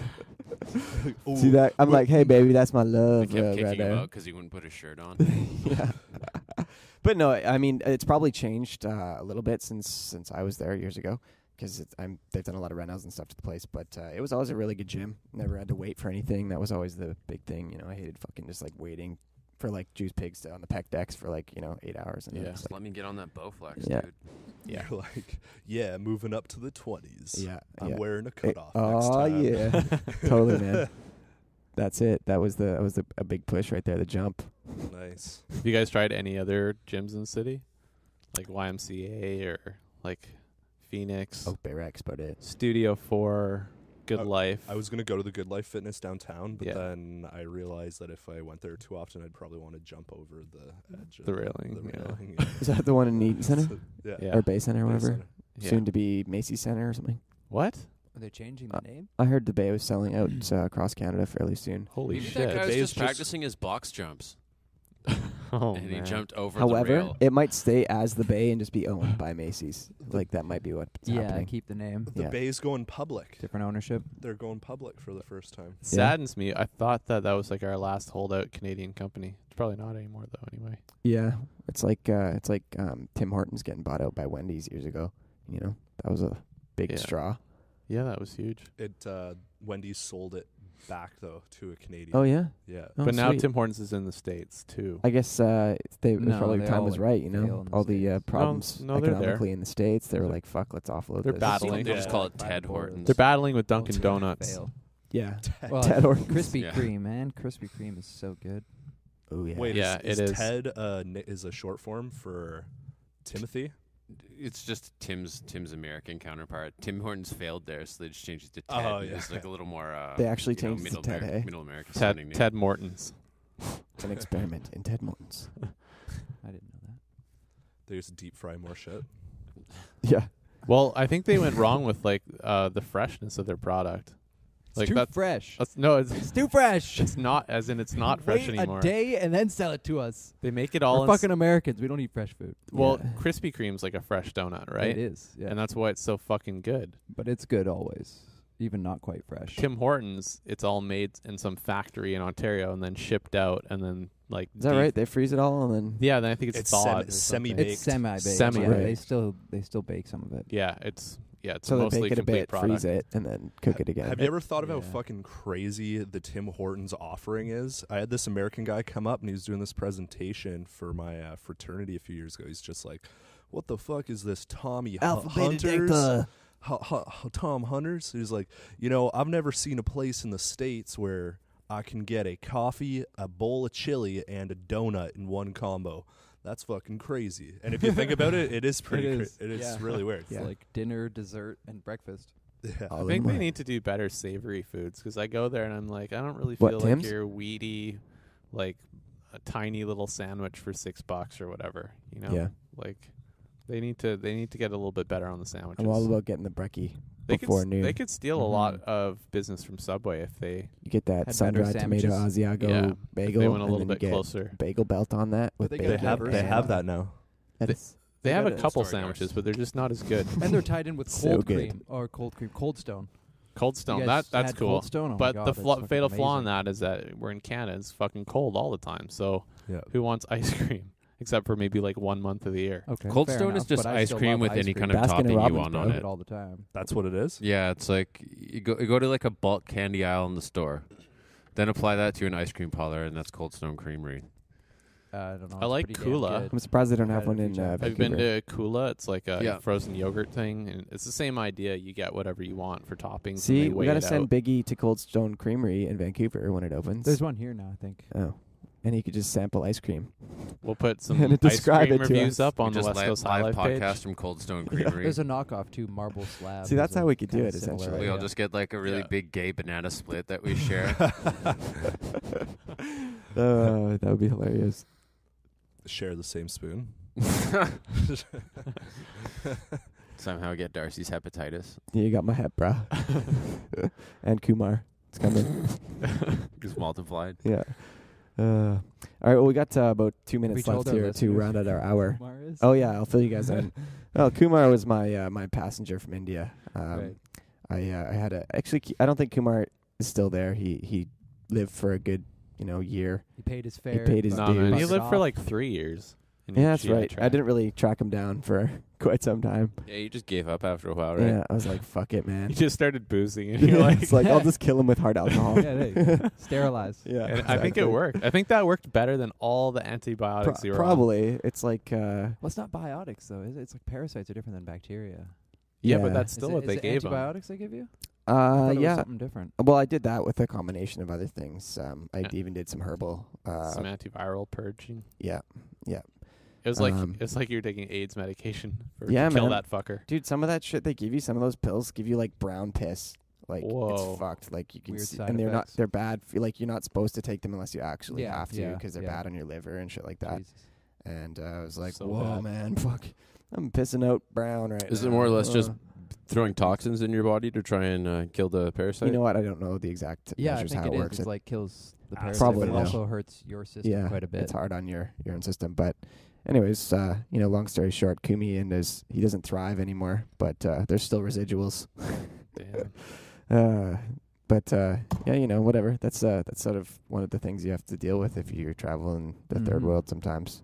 See that? I'm like, hey, baby, that's my They love kept kicking right him there. out because he wouldn't put his shirt on. Yeah. But no, I mean, it's probably changed a little bit since I was there years ago, because they've done a lot of renows and stuff to the place. But it was always a really good gym. Never had to wait for anything. That was always the big thing. You know, I hated fucking just like waiting for like juice pigs on the pec decks for like 8 hours. And Yeah. then it's Just like, let me get on that Bowflex, Yeah. dude. Yeah. You're like, yeah, moving up to the 20s. yeah, I'm yeah. wearing a Hey, cutoff next time. yeah, totally, man. That's it. That was a big push right there. The jump. Nice. Have you guys tried any other gyms in the city? Like YMCA or like Phoenix? Oak Bay Rex, about it. Studio 4, Good Life. I was going to go to the Good Life Fitness downtown, but Yeah. then I realized that if I went there too often, I'd probably want to jump over the edge of The railing, The yeah. railing, yeah. Is that the one in Eaton Center Yeah. Yeah. or Bay Center or Bay whatever? Center. Yeah. Soon to be Macy's Center or something. What? Are they changing the name? I heard the Bay was selling out across Canada fairly soon. Holy Maybe shit. that guy was Bay's just just- practicing his box jumps. Oh, and he man. jumped over the However, rail. it might stay as the Bay and just be owned by Macy's. Like that might be what's Yeah, happening. keep the name. The Yeah. Bay's going public. Different ownership. They're going public for the first time. It saddens me. I thought that was like our last holdout Canadian company. It's probably not anymore, though, anyway. Yeah, it's like Tim Hortons getting bought out by Wendy's years ago. You know, that was a big Yeah. straw. Yeah, that was huge. It Wendy's sold it back though to a Canadian. Oh yeah. Yeah. Oh, But now sweet. Tim Hortons is in the States too. I guess probably they time all, was like, right. You fail know, in the all the States. problems No, they're there. economically in the States. They were like, "Fuck, let's offload They're this." battling. They just call it Yeah. Ted Hortons. They're battling with Dunkin' Donuts. Fail. Yeah. Well, Ted Hortons. Krispy Yeah. Kreme, man. Krispy Kreme is so good. Oh yeah. Wait, Yeah, is it is. Ted is a short form for Timothy? It's just Tim's American counterpart. Tim Hortons failed there, so they just changed it to Ted. Oh, yeah. It's like a little more. They actually you know, changed it to middle Ted, eh? Middle American sounding name. Ted Morton's. It's an experiment in Ted Morton's. I didn't know that. They just deep fry more shit. Yeah. Well, I think they went wrong with like the freshness of their product. Like It's too that's fresh. it's too fresh. It's not, as in it's not fresh Wait anymore. a day and then sell it to us. They make it all We're in fucking Americans. We don't eat fresh food. Well, Yeah. Krispy Kreme's like a fresh donut, right? It is. Yeah. And that's why it's so fucking good. But it's good always, even not quite fresh. Tim Hortons, it's all made in some factory in Ontario and then shipped out and then like. Is that right? They freeze it all and then. Yeah, then I think it's thawed. semi-baked. It's semi-baked. Semi- Yeah, Right. they still bake some of it. Yeah, it's So a they mostly bake it a complete bit, product. freeze it, and then cook it again. Have you ever thought about yeah. fucking crazy the Tim Hortons offering is? I had this American guy come up and he was doing this presentation for my fraternity a few years ago. He's just like, "What the fuck is this Tommy Hunters? Tom Hunters?" He's like, "I've never seen a place in the States where I can get a coffee, a bowl of chili, and a donut in one combo. That's fucking crazy." And if you think about it, it is pretty. It is really weird. It's like dinner, dessert, and breakfast. Yeah. I think they need to do better savory foods because I go there and I'm like, I don't really What, feel Tim's? like your weedy, like a tiny little sandwich for $6 or whatever. Yeah. Like they need to get a little bit better on the sandwiches. I'm all about getting the brekkie They before could, noon. They could steal a lot of business from Subway if they You get that Had sun-dried better tomato sandwiches. Asiago Yeah, if bagel, they went a and little then bit you get closer. bagel belt on that with they bacon. got They have that now. That is They have a got it. couple Sorry, sandwiches, Darcy. but they're just not as good. And they're tied in with So cold good. cream or Cold Stone. Cold Stone, You guys that's had cool. Cold Stone? Oh my but God, the it's fucking fatal flaw in amazing. that is that we're in Canada. It's fucking cold all the time. So Yeah. who wants ice cream except for maybe like 1 month of the year? Okay, Cold fair Stone is enough, just but I ice still cream love with ice any cream. kind of Baskin topping you Robbins, want bro. on I do it. it all the time. That's what it is. Yeah, it's like you go to like a bulk candy aisle in the store, then apply that to an ice cream parlor, and that's Cold Stone Creamery. I don't know. I it's like pretty damn Kula. good. I'm surprised they don't have Had it one a in few times. Have you been Vancouver. to Kula? It's like a Yeah. frozen yogurt thing, and it's the same idea. You get whatever you want for toppings. and See, they we weigh gotta it send out. Biggie to Cold Stone Creamery in Vancouver when it opens. There's one here now, I think. Oh, and he could just sample ice cream. We'll put some And ice describe cream it to reviews us. up on the Just Westcoast live Highlife podcast page. from Cold Stone Creamery. There's a knockoff too, Marble Slab. See, that's is a how we could do kinda it, similar essentially. We all idea. just get like a really Yeah. big gay banana split that we share. That would be hilarious. Share the same spoon. Somehow get Darcy's hepatitis. Yeah, you got my hep, bro. And Kumar, it's coming. Just multiplied. Yeah. All right. Well, we got about 2 minutes told left our here to listeners round out our hour. Kumar is? Oh yeah, I'll fill you guys in. Well, Kumar was my my passenger from India. Right. I had a actually. I don't think Kumar is still there. He lived for a good year. He paid his fare. paid his No, dues. man, he bucks lived for off. like 3 years. in Yeah, each that's GI right. I tract. didn't really track him down for quite some time. Yeah, you just gave up after a while, right? Yeah, I was like, fuck it, man. You just started boozing, and you're like, it's like I'll just kill him with hard alcohol. Yeah, there you go. Sterilize. Yeah, And I think it exactly. worked. I think that worked better than all the antibiotics you were on. Probably. It's like Well, it's not biotics though, is it? It's like parasites are different than bacteria. Yeah, but that's still Is what it, they is it gave him. antibiotics they give you? I thought it was yeah. something different. Well, I did that with a combination of other things. I even did some herbal. Some antiviral purging. Yeah, yeah. It was like It's like you're taking AIDS medication to Yeah, kill man. that fucker. Dude, some of that shit they give you, some of those pills give you like brown piss. Like Whoa. it's fucked. Like you can Weird see, side and effects. they're bad. Like you're not supposed to take them unless you actually Yeah, have to yeah, because they're yeah. bad on your liver and shit like that. Jesus. And I was like, So whoa, bad. man, fuck. I'm pissing out brown right Is now. it more or less just throwing toxins in your body to try and kill the parasite? You know what? I don't know the exact Yeah, I measures think how it it is. works. It's like kills the Ah, parasite, probably but it no. also hurts your system yeah, quite a bit. it's hard on your own system. But anyways, long story short, Kumi and he doesn't thrive anymore, but there's still residuals. Damn. Yeah, whatever. That's sort of one of the things you have to deal with if you travel in the third Mhm. world sometimes.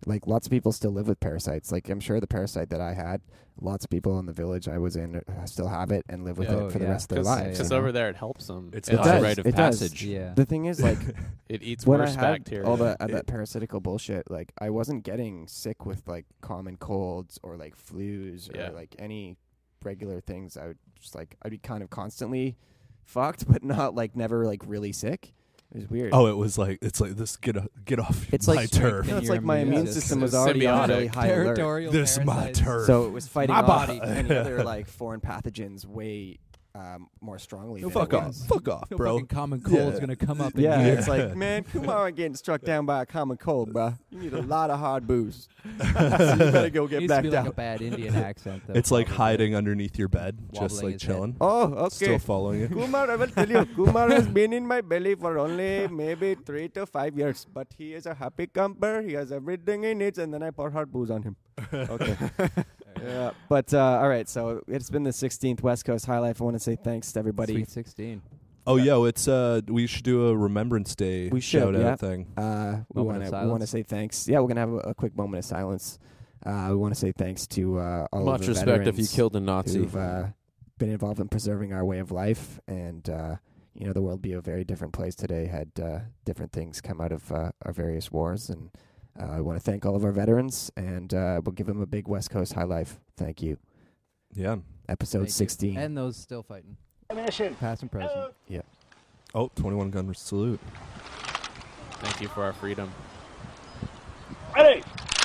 like lots of people still live with parasites. Like I'm sure the parasite that I had, lots of people in the village I was in still have it and live with it for the rest of their lives. Because over there it helps them. It's a rite of passage. Yeah. The thing is, like, it eats when worse I had bacteria. all that parasitical bullshit, like I wasn't getting sick with like common colds or like flus or like any regular things. I would just like I'd be kind of constantly fucked, but not like never like really sick. It was weird. Oh, it was like it's like this. Get off it's my like, turf. No, it's like my immune system was already on really high alert. This is my turf. So it was fighting my off body. any other like foreign pathogens way more strongly. No, than fuck it off. was. Fuck off, No bro. fucking common cold's gonna come up. Yeah, in it's like, man, Kumar getting struck down by a common cold, bro. You need a lot of hard booze. So you better go get It back used to be down. like a bad Indian accent. Though, It's like probably. hiding underneath your bed, just Wobbling like his head. chilling. Oh, okay. Still following it. Kumar, I will tell you, Kumar has been in my belly for only maybe 3 to 5 years, but he is a happy camper. He has everything he needs, and then I pour hard booze on him. Okay. Yeah, but all right. So it's been the 16th West Coast Highlife. I want to say thanks to everybody. Sweet 16. Oh yeah, it's we should do a Remembrance Day shout out thing. We want to say thanks. Yeah, we're gonna have a quick moment of silence. We want to say thanks to all Much of the respect if you veterans killed a Nazi. who've been involved in preserving our way of life, and you know, the world would be a very different place today had different things come out of our various wars. And I want to thank all of our veterans, and we'll give them a big West Coast high life. Thank you. Yeah. Episode Thank you. 16. And those still fighting. Mission. Past and present. Yeah. Oh, 21 gun salute. Thank you for our freedom. Ready!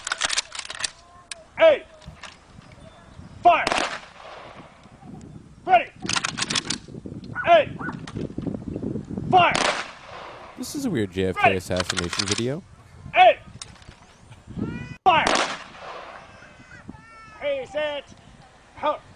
Hey! Fire! Ready! Hey! Fire! This is a weird JFK Ready. assassination video. Hey! Fire! Hey, set! Out!